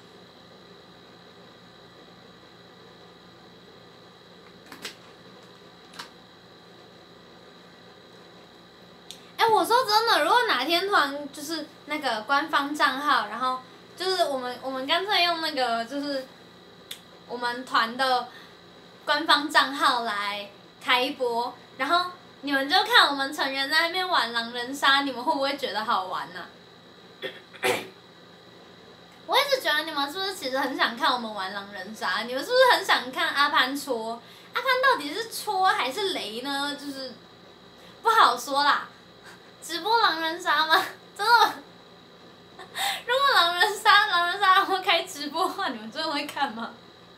我说真的，如果哪天突然就是那个官方账号，然后就是我们干脆用那个就是我们团的官方账号来开播，然后你们就看我们成员在那边玩狼人杀，你们会不会觉得好玩呢？我一直觉得你们是不是其实很想看我们玩狼人杀？你们是不是很想看阿潘戳？阿潘到底是戳还是雷呢？就是不好说啦。直播狼人杀吗？真的吗？如果狼人杀会开直播的话，你们真的会看吗？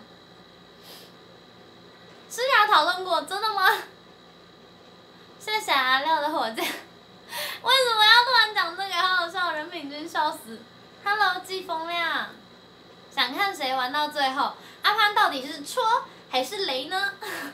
诗雅讨论过，真的吗？谢谢阿廖的火箭。为什么要突然讲这个？好好笑，任品君笑死。Hello， 季风亮，想看谁玩到最后？阿潘到底是戳还是雷呢？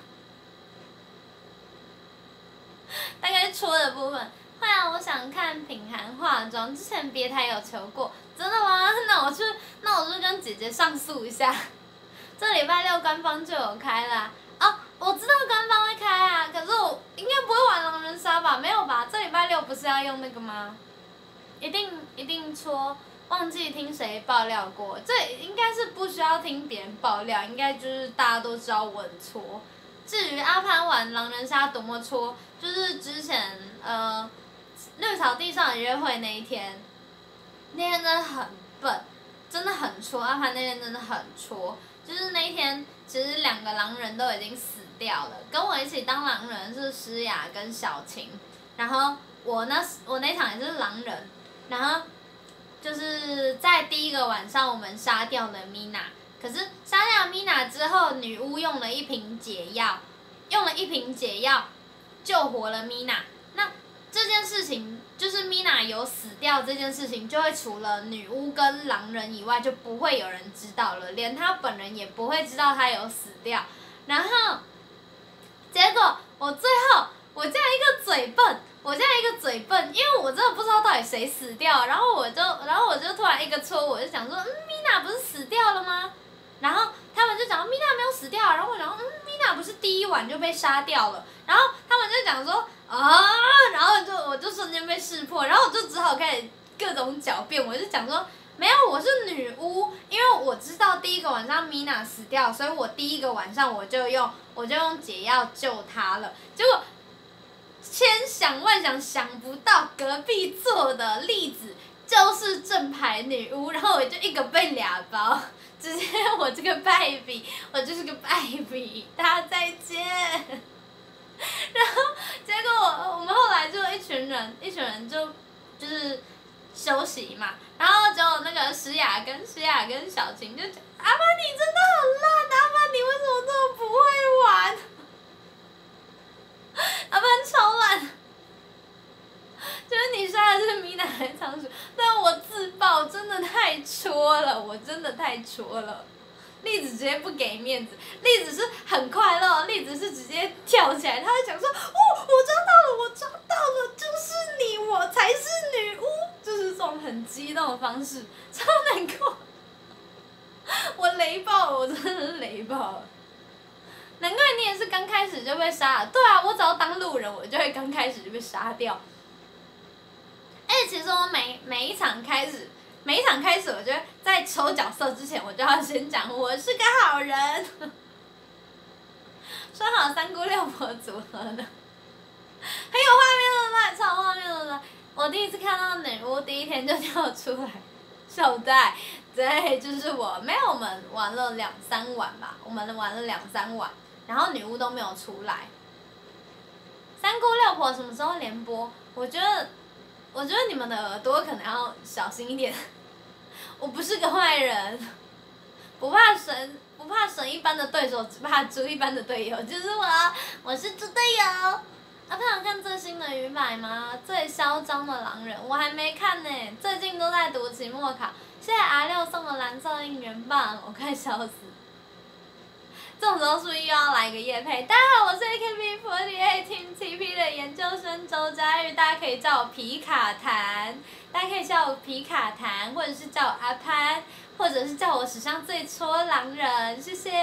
大概是戳的部分。会啊，我想看品涵化妆，之前别台有求过，真的吗？那我就跟姐姐上诉一下。这礼拜6官方就有开啦。哦，我知道官方会开啊，可是我应该不会玩狼人杀吧？没有吧？这礼拜6不是要用那个吗？一定戳，忘记听谁爆料过，这应该是不需要听别人爆料，应该就是大家都知道我很戳。至于阿潘玩狼人杀多么戳，就是之前绿草地上的约会那一天，那天真的很笨，真的很戳。阿潘那天真的很戳，就是那一天其实2个狼人都已经死掉了，跟我一起当狼人是诗雅跟小晴，然后我那场也是狼人，然后就是在第一个晚上我们杀掉了 Mina， 可是杀掉 Mina 之后，女巫用了一瓶解药救活了 Mina。那这件事情就是 Mina 有死掉这件事情，就会除了女巫跟狼人以外，就不会有人知道了，连她本人也不会知道她有死掉。然后结果我最后我这样一个嘴笨，因为我真的不知道到底谁死掉，然后我就突然一个错误，我就想说，Mina 不是死掉了吗？然后他们就讲Mina 没有死掉，然后我想Mina 不是第一晚就被杀掉了，然后他们就讲说然后我就瞬间被识破，然后我就只好开始各种狡辩，我就讲说没有，我是女巫，因为我知道第一个晚上 Mina 死掉，所以我第一个晚上我就用解药救她了，结果千想万想想不到隔壁座的栗子就是正牌女巫，然后我就一个被2包，直接我这个败笔，我就是个败笔，大家再见。然后结果我们后来就一群人就是休息嘛，然后结果那个诗雅跟小晴就讲，阿潘你真的很烂，阿潘你为什么这么不会玩？阿潘超烂，就是你杀的是Mina还是仓鼠？但我自爆真的太戳了，我真的太戳了。栗子直接不给面子，栗子是很快乐，栗子是直接跳起来，他就讲说，我抓到了，就是你，我我才是女巫，就是这种很激动的方式，超难过。我雷爆了，我真的是雷爆了。难怪你也是刚开始就被杀了。对啊，我只要当路人，我就会刚开始就被杀掉。其实我每一场开始，我就在抽角色之前，我就要先讲我是个好人。说好三姑六婆组合的，很有画面了吧？超有画面了吧？我第一次看到女巫，第一天就跳出来，手袋，对，就是我。没有，我们玩了2-3晚吧，我们玩了2-3晚，然后女巫都没有出来。三姑六婆什么时候连播？我觉得你们的耳朵可能要小心一点。我不是个坏人，不怕神一般的对手，只怕猪一般的队友，就是我是猪队友。朋友看最新的鱼摆吗？最嚣张的狼人，我还没看呢，最近都在读期末考。谢谢R6送的蓝色应援棒，我快笑死。这种时候是不是又要来一个业配？大家好，我是 AKB48 Team TP 的研究生周佳玉，大家可以叫我皮卡谭，或者是叫我阿潘，或者是叫我史上最戳狼人，谢谢。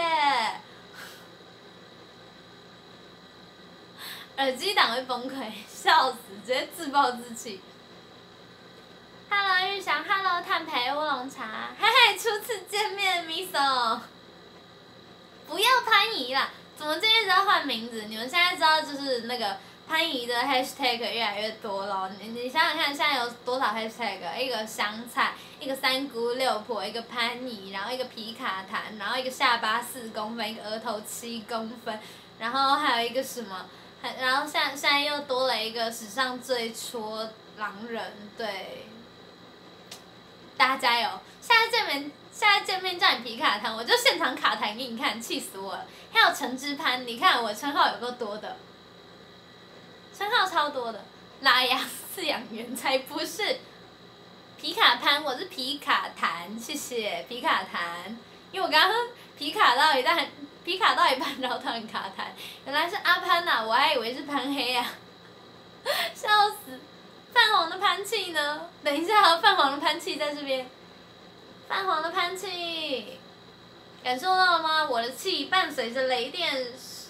耳机党会崩溃，笑死，直接自暴自弃。Hello 玉祥 ，Hello 炭焙乌龙茶，嘿嘿，初次见面 ，Miso。不要潘怡啦，怎么今天一直要换名字？你们现在知道就是那个潘怡的 hashtag 越来越多了。你想想看，现在有多少 hashtag？ 一个香菜，一个三姑六婆，一个潘怡，然后一个皮卡谭，然后一个下巴4公分，一个额头7公分，然后还有一个什么？然后现在又多了一个史上最戳狼人，对，大家加油！下次见面叫你皮卡谭，我就现场卡弹给你看，气死我了！还有陈之潘，你看我称号有够多的，称号超多的，拉牙饲养员才不是，皮卡潘，我是皮卡谭，谢谢皮卡谭，因为我刚刚皮卡到一半，然后突然卡弹，原来是阿潘呐、我还以为是潘黑啊，笑死！泛黄的潘气呢？等一下，泛黄的潘气在这边，泛黄的潘气，感受到了吗？我的气伴随着雷电，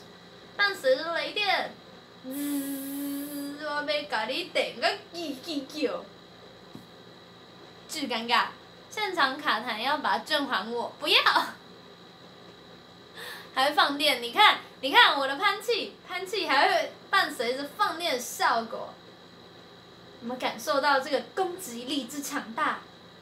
我要甲你电个叫，巨尴尬！现场卡弹要把券还我，不要！还会放电，你看我的潘气还会伴随着放电的效果，有没有感受到这个攻击力之强大？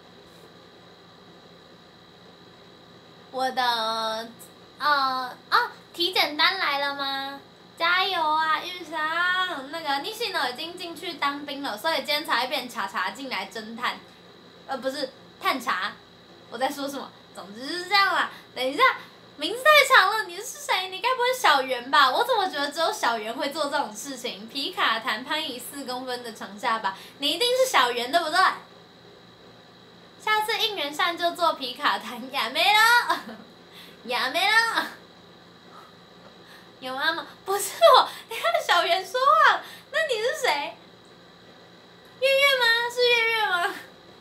我的体检单来了吗？加油啊，玉祥！那个Nishino已经进去当兵了，所以今天才会变查查进来侦探，不是探查。我在说什么？总之就是这样啦。等一下。名字太长了，你是谁？你该不会小圆吧？我怎么觉得只有小圆会做这种事情？皮卡谭潘怡4公分的长下巴，你一定是小圆对不对？下次应援上就做皮卡谭，亚没了，有吗？不是我，你看小圆说话，那你是谁？月月吗？是月月吗？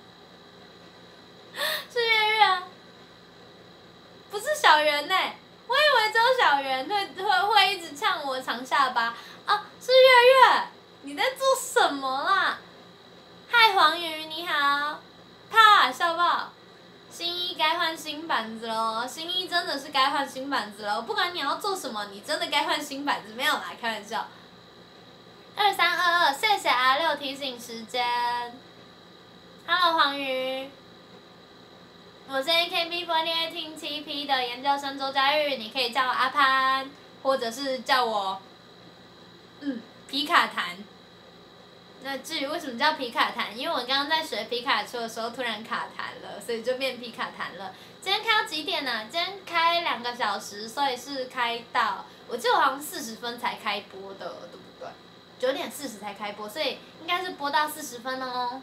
是月月啊。不是小圆呢、我以为只有小圆会一直呛我长下巴是月月，你在做什么啦？嗨，黄鱼你好，啪笑爆！新一该换新板子喽，新一真的是该换新板子喽，不管你要做什么，你真的该换新板子，没有啦，开玩笑。2322，谢谢R6提醒时间。Hello 黄鱼。我是 AKB48 Team TP 的研究生周佳玉，你可以叫我阿潘，或者是叫我皮卡谭。那至于为什么叫皮卡谭，因为我刚刚在学皮卡丘的时候突然卡弹了，所以就变皮卡谭了。今天开到几点呢？今天开2个小时，所以是开到我记得我好像40分才开播的，对不对？9点40才开播，所以应该是播到40分哦。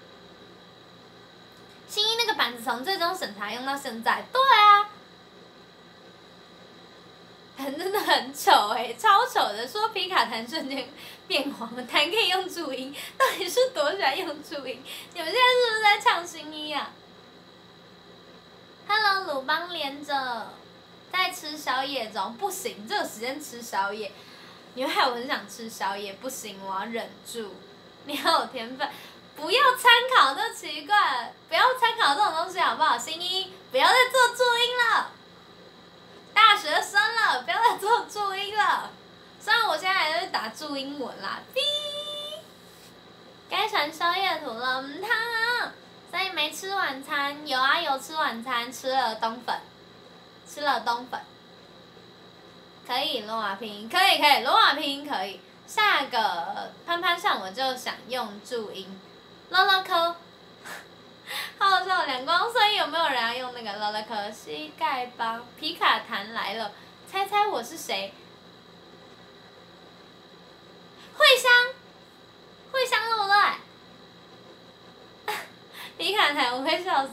新一那个板子从最终审查用到现在，对啊， 真的很丑超丑的。说皮卡弹瞬间变黄，弹可以用注音，到底是多喜欢用注音？你们现在是不是在唱新一啊 ？Hello， 鲁邦连着在吃宵夜中，不行，这个时间吃宵夜，你会害我很想吃宵夜，不行，我要忍住。你好有天分，不要参考这奇怪，不要参考这种东西好不好？新一，不要再做注音了。大学生了，不要再做注音了。虽然我现在还在打注英文啦，哔。该传宵夜图了，他，所以没吃晚餐。有啊，有吃晚餐，吃了冬粉，可以罗马拼音，可以罗马拼音可以。下个潘潘上我就想用注音，乐乐科。好好笑，两光，所以有没有人要用那个乐乐科？膝盖帮皮卡弹来了，猜猜我是谁？惠香对不对？皮卡弹我会笑死，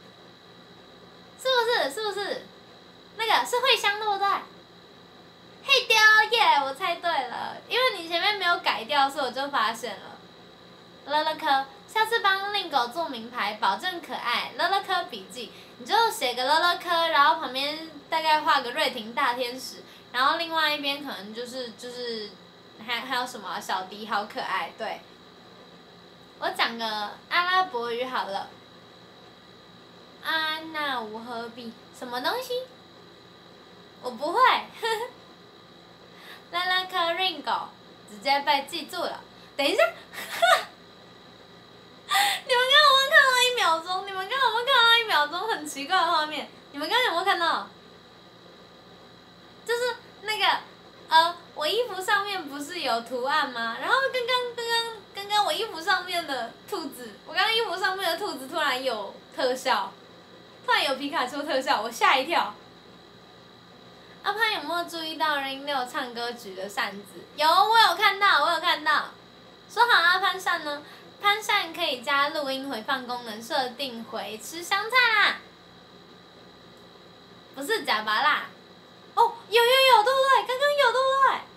是不是？那个是惠香对不对？嘿丢耶，我猜对了，因为你前面没有改掉，所以我就发现了。乐乐科，下次帮令狗做名牌，保证可爱。乐乐科笔记，你就写个乐乐科，然后旁边大概画个瑞婷大天使，然后另外一边可能就是还有什么小迪好可爱，对。我讲个阿拉伯语好了。啊，那无何必什么东西？我不会。乐乐科 Ringo 直接被记住了。等一下。你们刚刚有没有看到一秒钟？你们刚刚有没有看到一秒钟很奇怪的画面？你们刚刚有没有看到？就是那个我衣服上面不是有图案吗？然后刚刚我衣服上面的兔子，我刚刚衣服上面的兔子突然有特效，突然有皮卡丘特效，我吓一跳。阿潘有没有注意到Rain6唱歌举的扇子？有，我有看到。说好阿潘扇呢？潘扇可以加录音回放功能，设定回吃香菜啦，不是假拔啦。哦，有，对不对？刚刚有对不对？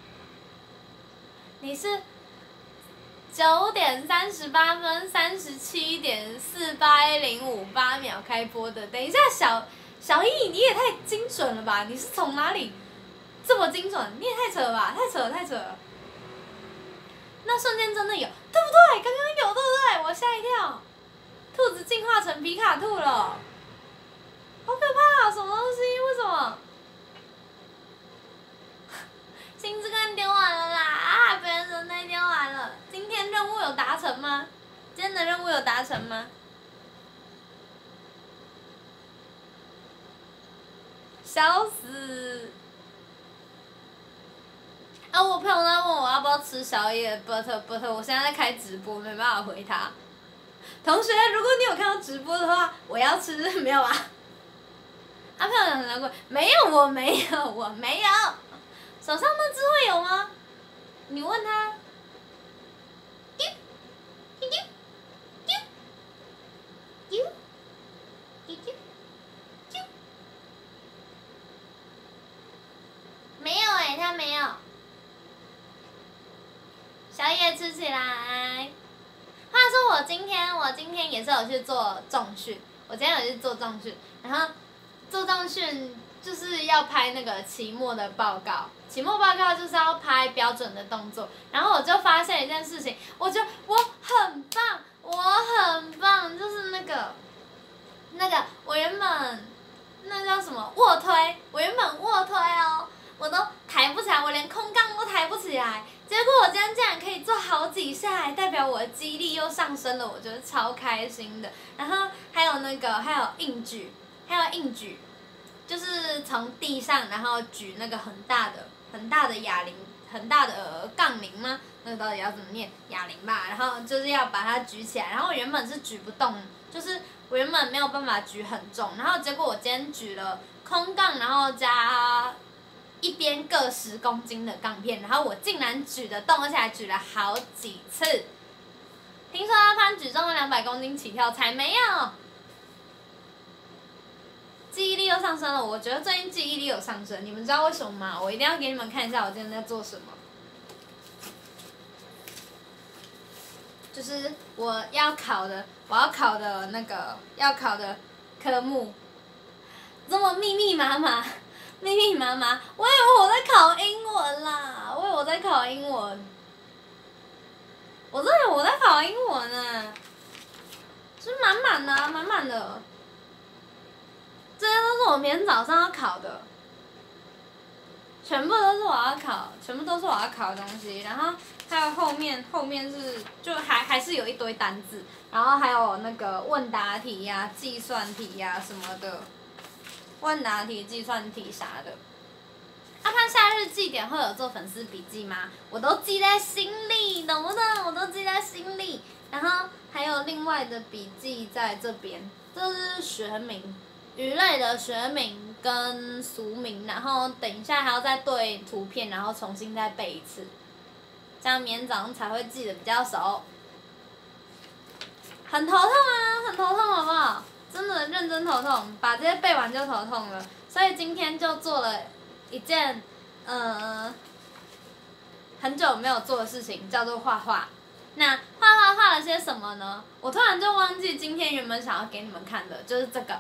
你是9点38分37.48058秒开播的。等一下，小易你也太精准了吧？你是从哪里这么精准？你也太扯了吧！太扯了。那瞬间真的有，对不对？刚刚有，对不对？我吓一跳，兔子进化成皮卡兔了，好可怕！什么东西？为什么？星之冠丢完了啦！别人神队丢完了。今天任务有达成吗？今天的任务有达成吗？笑死！啊，我朋友在问我要不要吃宵夜 ，but 我现在在开直播，没办法回他。同学，如果你有看到直播的话，我要吃，没有啊？阿朋友很难过，没有，我没有。手上那只会有吗？你问他。没有他没有。宵夜吃起来。话说我今天也是有去做重训，然后做重训就是要拍那个期末的报告，期末报告就是要拍标准的动作，然后我就发现一件事情，我觉得我很棒，就是那个我原本那叫什么卧推，我原本卧推哦，我都抬不起来，我连空杠都抬不起来。结果我今天竟然可以做好几下，代表我的肌力又上升了，我觉得超开心的。然后还有硬举，就是从地上然后举那个很大的哑铃，很大的杠铃吗？那个到底要怎么念？哑铃吧。然后就是要把它举起来，然后我原本是举不动，就是我原本没有办法举很重，然后结果我今天举了空杠，然后加一边各10公斤的杠片，然后我竟然举得动，而且还举了好几次。听说阿潘举重了200公斤起跳，才没有。记忆力又上升了，我觉得最近记忆力有上升，你们知道为什么吗？我一定要给你们看一下我今天在做什么。就是我要考的那个要考的科目，这么密密麻麻，密密麻麻，我以为我在考英文啦，我以为我在考英文，我真的以为我在考英文呢，是满满的啊，满满的，这些都是我明天早上要考的。全部都是我要考的东西，然后还有后面是就还是有一堆单字，然后还有那个问答题呀、计算题呀什么的，问答题、计算题啥的。阿潘夏日祭典会有做粉丝笔记吗？我都记在心里，懂不懂？我都记在心里。然后还有另外的笔记在这边，这是学名。鱼类的学名跟俗名，然后等一下还要再对图片，然后重新再背一次，这样明天早上才会记得比较熟。很头痛啊，很头痛好不好？真的认真头痛，把这些背完就头痛了。所以今天就做了一件很久没有做的事情，叫做画画。那画了些什么呢？我突然就忘记今天原本想要给你们看的，就是这个。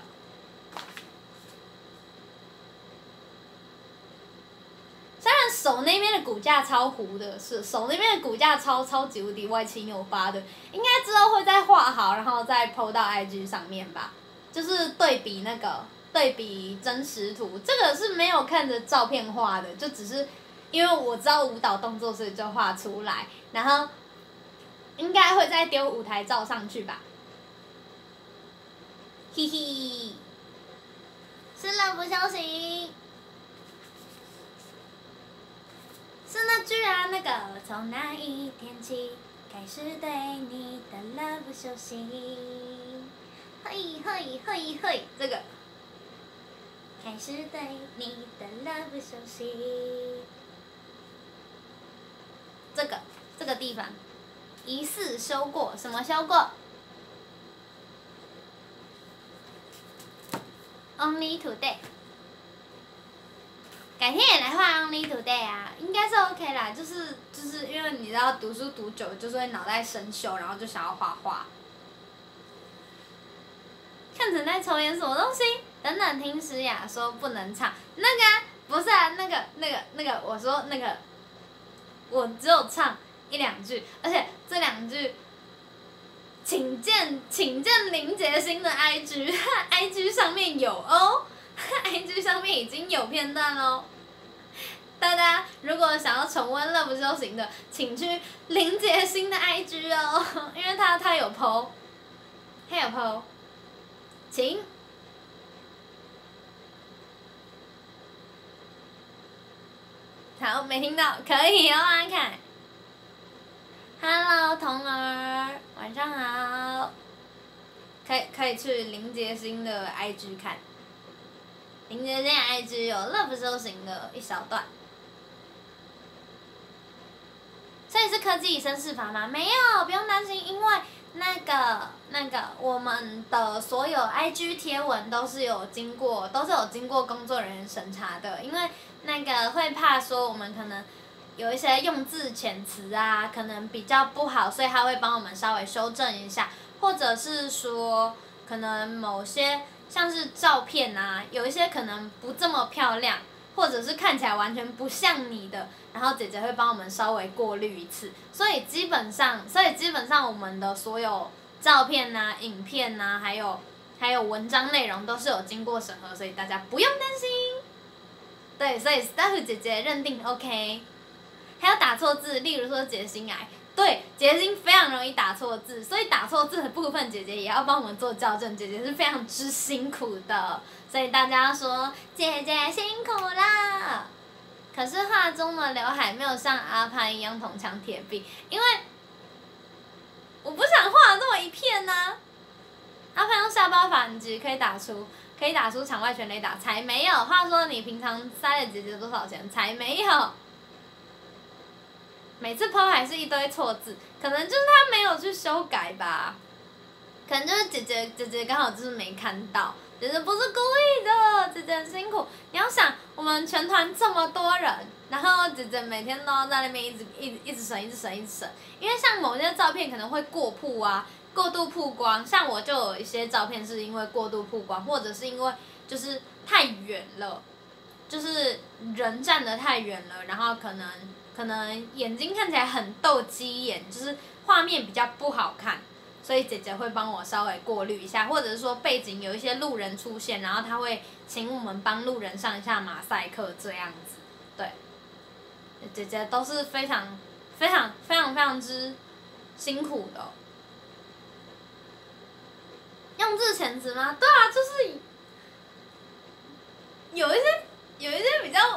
虽然手那边的骨架超糊的，是手那边的骨架超级无敌歪七扭八的，应该之后会再画好，然后再 PO 到 IG 上面吧。就是对比真实图，这个是没有看着照片画的，就只是因为我知道舞蹈动作，所以就画出来，然后应该会再丢舞台照上去吧。嘿嘿，是人不修行。是那句啊，那个从那一天起，开始对你的了不休息。嘿嘿嘿嘿，这个开始对你的了不休息。这个地方疑似修过，什么修过 ？Only today。改天也来画 Only Today 啊，应该是 OK 啦，就是因为你知道读书读久，就是会脑袋生锈，然后就想要画画。看成在抽烟什么东西？等等，听诗雅说不能唱，那个、啊、不是啊，那个，我说那个，我只有唱一两句，而且这两句，请见林杰星的 IG 上面有哦。IG 上面已经有片段喽，大家如果想要重温《乐不修行》的，请去林杰星的 IG 哦，因为他有 PO， 请。好，没听到，可以哦，阿凯。Hello， 童儿，晚上好。可以去林杰星的 IG 看。林杰星 IG 有乐不修行的一小段，所以是科技以身试法吗？没有，不用担心，因为那个我们的所有 IG 贴文都是有经过工作人员审查的，因为那个会怕说我们可能有一些用字遣词啊，可能比较不好，所以他会帮我们稍微修正一下，或者是说可能某些。像是照片啊，有一些可能不这么漂亮，或者是看起来完全不像你的，然后姐姐会帮我们稍微过滤一次，所以基本上我们的所有照片啊、影片啊，还有文章内容都是有经过审核，所以大家不用担心。对，所以 staff 姐姐认定 OK， 还有打错字，例如说杰心癌。对，杰心非常容易打错字，所以打错字的部分姐姐也要帮我们做校正，姐姐是非常之辛苦的，所以大家说姐姐辛苦啦。可是画中的刘海没有像阿潘一样铜墙铁壁，因为我不想画这么一片啊。阿潘用下巴反击可以打出场外全垒打，才没有。话说你平常塞了姐姐多少钱？才没有。每次 PO 还是一堆错字，可能就是他没有去修改吧。 可能就是姐姐刚好就是没看到，姐姐不是故意的，姐姐很辛苦。你要想，我们全团这么多人，然后姐姐每天都要在那边一直审，因为像某些照片可能会过曝啊，过度曝光，像我就有一些照片是因为过度曝光，或者是因为就是太远了，就是人站得太远了，然后可能眼睛看起来很斗鸡眼，就是画面比较不好看，所以姐姐会帮我稍微过滤一下，或者是说背景有一些路人出现，然后她会请我们帮路人上一下马赛克这样子，对，姐姐都是非常之辛苦的。用字遣词吗？对啊，就是有一些比较，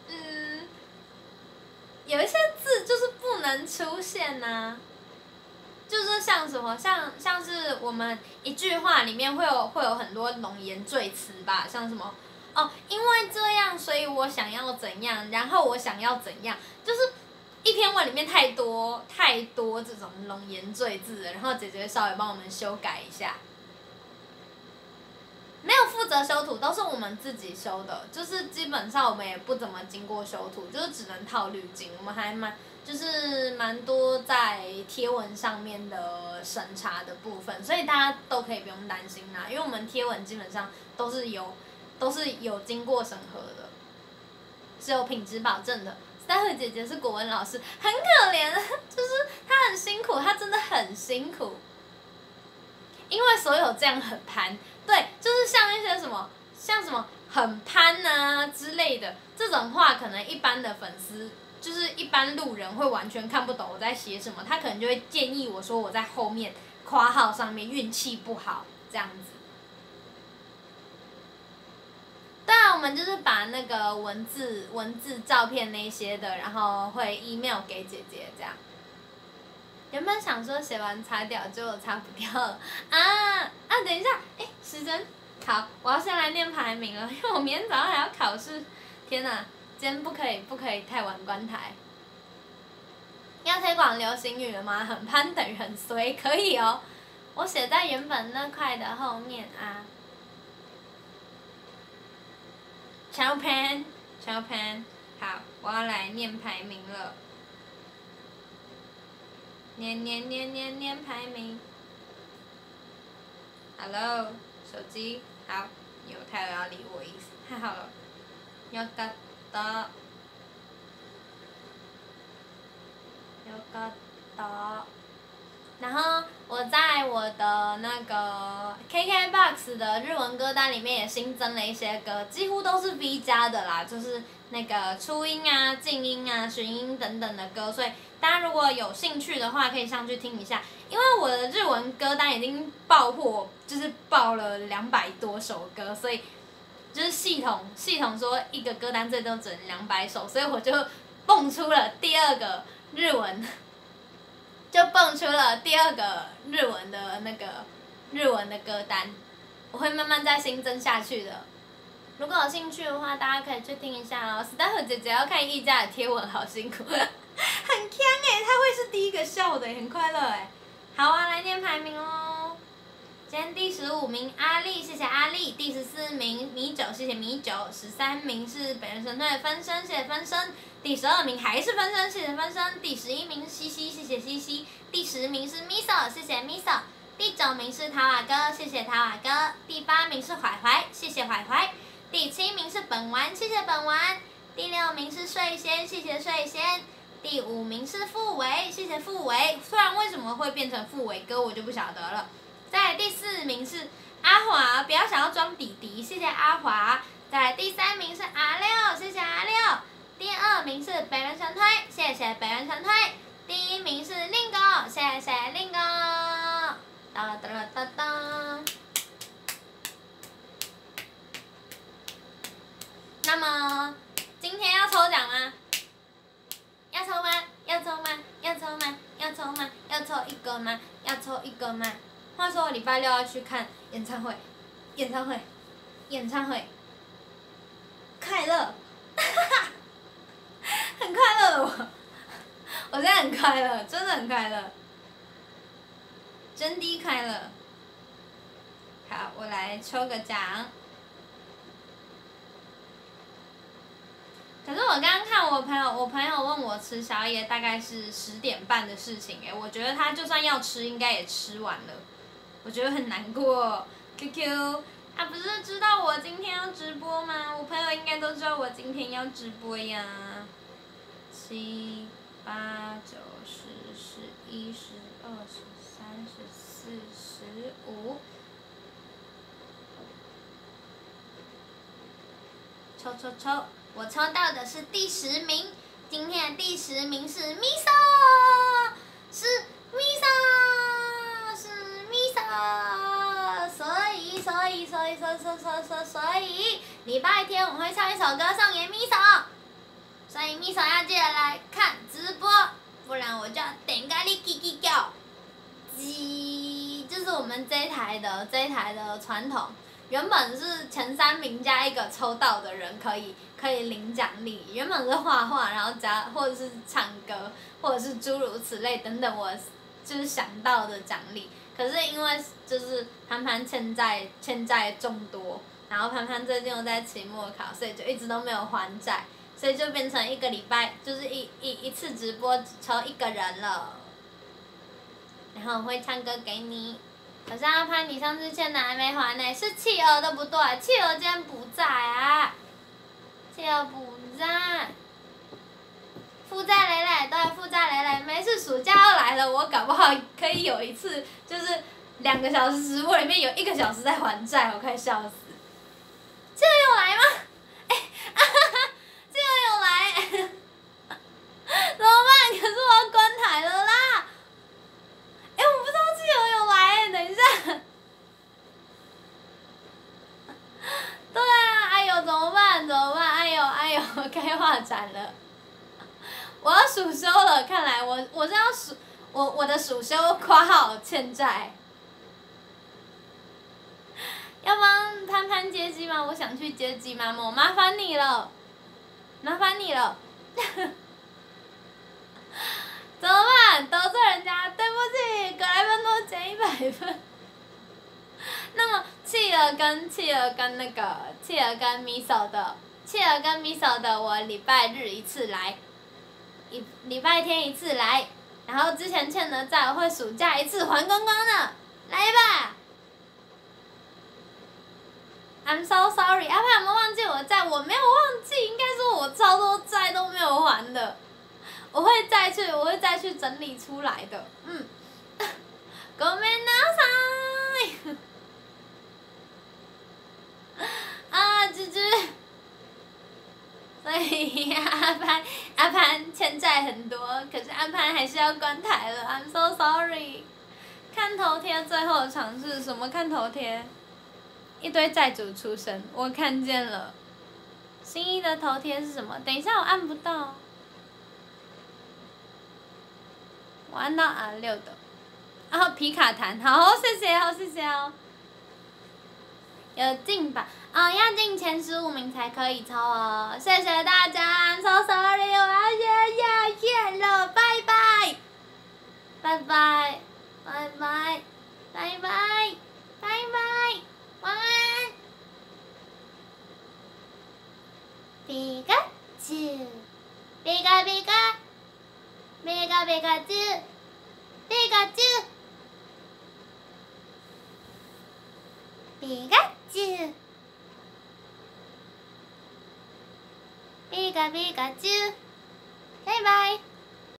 有一些字就是不能出现呐、就是像什么，像是我们一句话里面会有很多冗言赘词吧，像什么哦，因为这样，所以我想要怎样，然后我想要怎样，就是一篇文里面太多这种冗言赘字了，然后姐姐稍微帮我们修改一下。没有负责修图，都是我们自己修的，就是基本上我们也不怎么经过修图，就是只能套滤镜。我们还蛮多在贴文上面的审查的部分，所以大家都可以不用担心啦，因为我们贴文基本上都是有经过审核的，是有品质保证的。待会姐姐是国文老师，很可怜，就是她很辛苦，她真的很辛苦。因为所有这样很攀，对，就是像一些像什么很攀啊之类的这种话，可能一般的粉丝就是一般路人会完全看不懂我在写什么，他可能就会建议我说我在后面括号上面运气不好这样子。当然，我们就是把那个文字、照片那些的，然后会 email 给姐姐这样。原本想说写完擦掉，结果擦不掉了等一下，时间好，我要先来念排名了，因为我明天早上还要考试。天哪，今天不可以太晚关台。要推广流行语了吗？很攀等于很衰，可以哦。我写在原本那块的后面啊。小pen，好，我要来念排名了。念排名。Hello， 手机，好，他有要理我意思，太好了。よかった。然后我在我的那个 KKBOX 的日文歌单里面也新增了一些歌，几乎都是 V 加的啦，就是那个初音啊、静音啊、寻音等等的歌，所以大家如果有兴趣的话，可以上去听一下。因为我的日文歌单已经爆破，就是爆了200多首歌，所以就是系统说一个歌单最多只能200首，所以我就蹦出了第二个日文。就蹦出了第二个日文的歌单，我会慢慢再新增下去的。如果有兴趣的话，大家可以去听一下哦。Steph 姐姐要看艺家的贴文，好辛苦，很强她会是第一个笑的，很快乐好啊，来念排名哦。今天第15名阿丽，谢谢阿丽。第14名米酒，谢谢米酒。13名是北人神队的分身，谢谢分身。第12名还是分身，谢谢分身。第11名是西西，谢谢西西。第10名是 Miso， 谢谢 Miso。第9名是塔瓦哥，谢谢塔瓦哥。第8名是怀怀，谢谢怀怀。第7名是本丸，谢谢本丸。第6名是睡仙，谢谢睡仙。第5名是傅维，谢谢傅维。虽然为什么会变成傅维哥，我就不晓得了。再来第4名是阿华，不要想要装弟弟，谢谢阿华。再来第3名是阿六，谢谢阿六。第2名是北人神推，谢谢北人神推。第1名是令哥，谢谢令哥。哒哒哒哒。那么今天要抽奖吗？要抽吗？要抽吗？要抽吗？要抽吗？要抽一个吗？要抽一个吗？话说我礼拜6要去看演唱会，快乐，很快乐的我现在很快乐，真的很快乐，真的快乐。 好，我来抽个奖。可是我刚刚看我朋友问我吃宵夜，大概是10点半的事情我觉得他就算要吃，应该也吃完了，我觉得很难过。QQ， 他不是知道我今天要直播吗？我朋友应该都知道我今天要直播呀。7、8、9、10、11、12、13、14、15。抽抽抽！我抽到的是第10名，今天的第10名是 Miso， 是 Miso， 是 Miso， 所以礼拜天我会唱一首歌送给 Miso， 所以 Miso 要记得来看直播，不然我就要点咖喱叽叽叫，这是我们这一台的传统。原本是前3名加一个抽到的人可以领奖励，原本是画画，然后加或者是唱歌，或者是诸如此类等等，我就是想到的奖励。可是因为就是潘潘欠债众多，然后潘潘最近又在期末考，所以就一直都没有还债，所以就变成一个礼拜就是一次直播只抽1个人了。然后我会唱歌给你。可是阿潘，你上次欠的还没还呢，是企鹅的不对，企鹅今天不在啊，企鹅不在，负债累累，对，负债累累，没事，暑假要来了，我搞不好可以有一次，就是2个小时直播里面有1个小时在还债，我快笑死。企鹅有来吗？企鹅有来，怎么办？可是我要关台了啦。我不知道企鹅有来等一下。对啊，哎呦，怎么办？哎呦，该画展了。我要暑修了，看来我是要我的暑修（括号欠债）。要帮潘潘接机吗？我想去接机吗？我麻烦你了。怎么办？得罪人家，对不起，格莱芬多减100分。那么企鹅跟 Miso 的，我礼拜日一次来，礼拜天一次来，然后之前欠的债我会暑假一次还光光的，来吧。I'm so sorry， 阿潘有没有忘记我的债？我没有忘记，应该说我超多债都没有还的。我会再去整理出来的，ごめんなさい。啊，芝芝。所以阿潘欠债很多，可是阿潘还是要关台了 ，I'm so sorry。看头贴最后的尝试，什么看头贴？一堆债主出身，我看见了。新一的头贴是什么？等一下我按不到。我按到 R6的，然后皮卡弹，好，谢谢哦。有进吧？要进前15名才可以抽哦，谢谢大家 ，I'm so sorry， 我要下线了，拜拜，晚安。皮卡丘，皮卡丘。皮卡丘，皮卡丘，皮卡丘，皮卡丘，拜拜。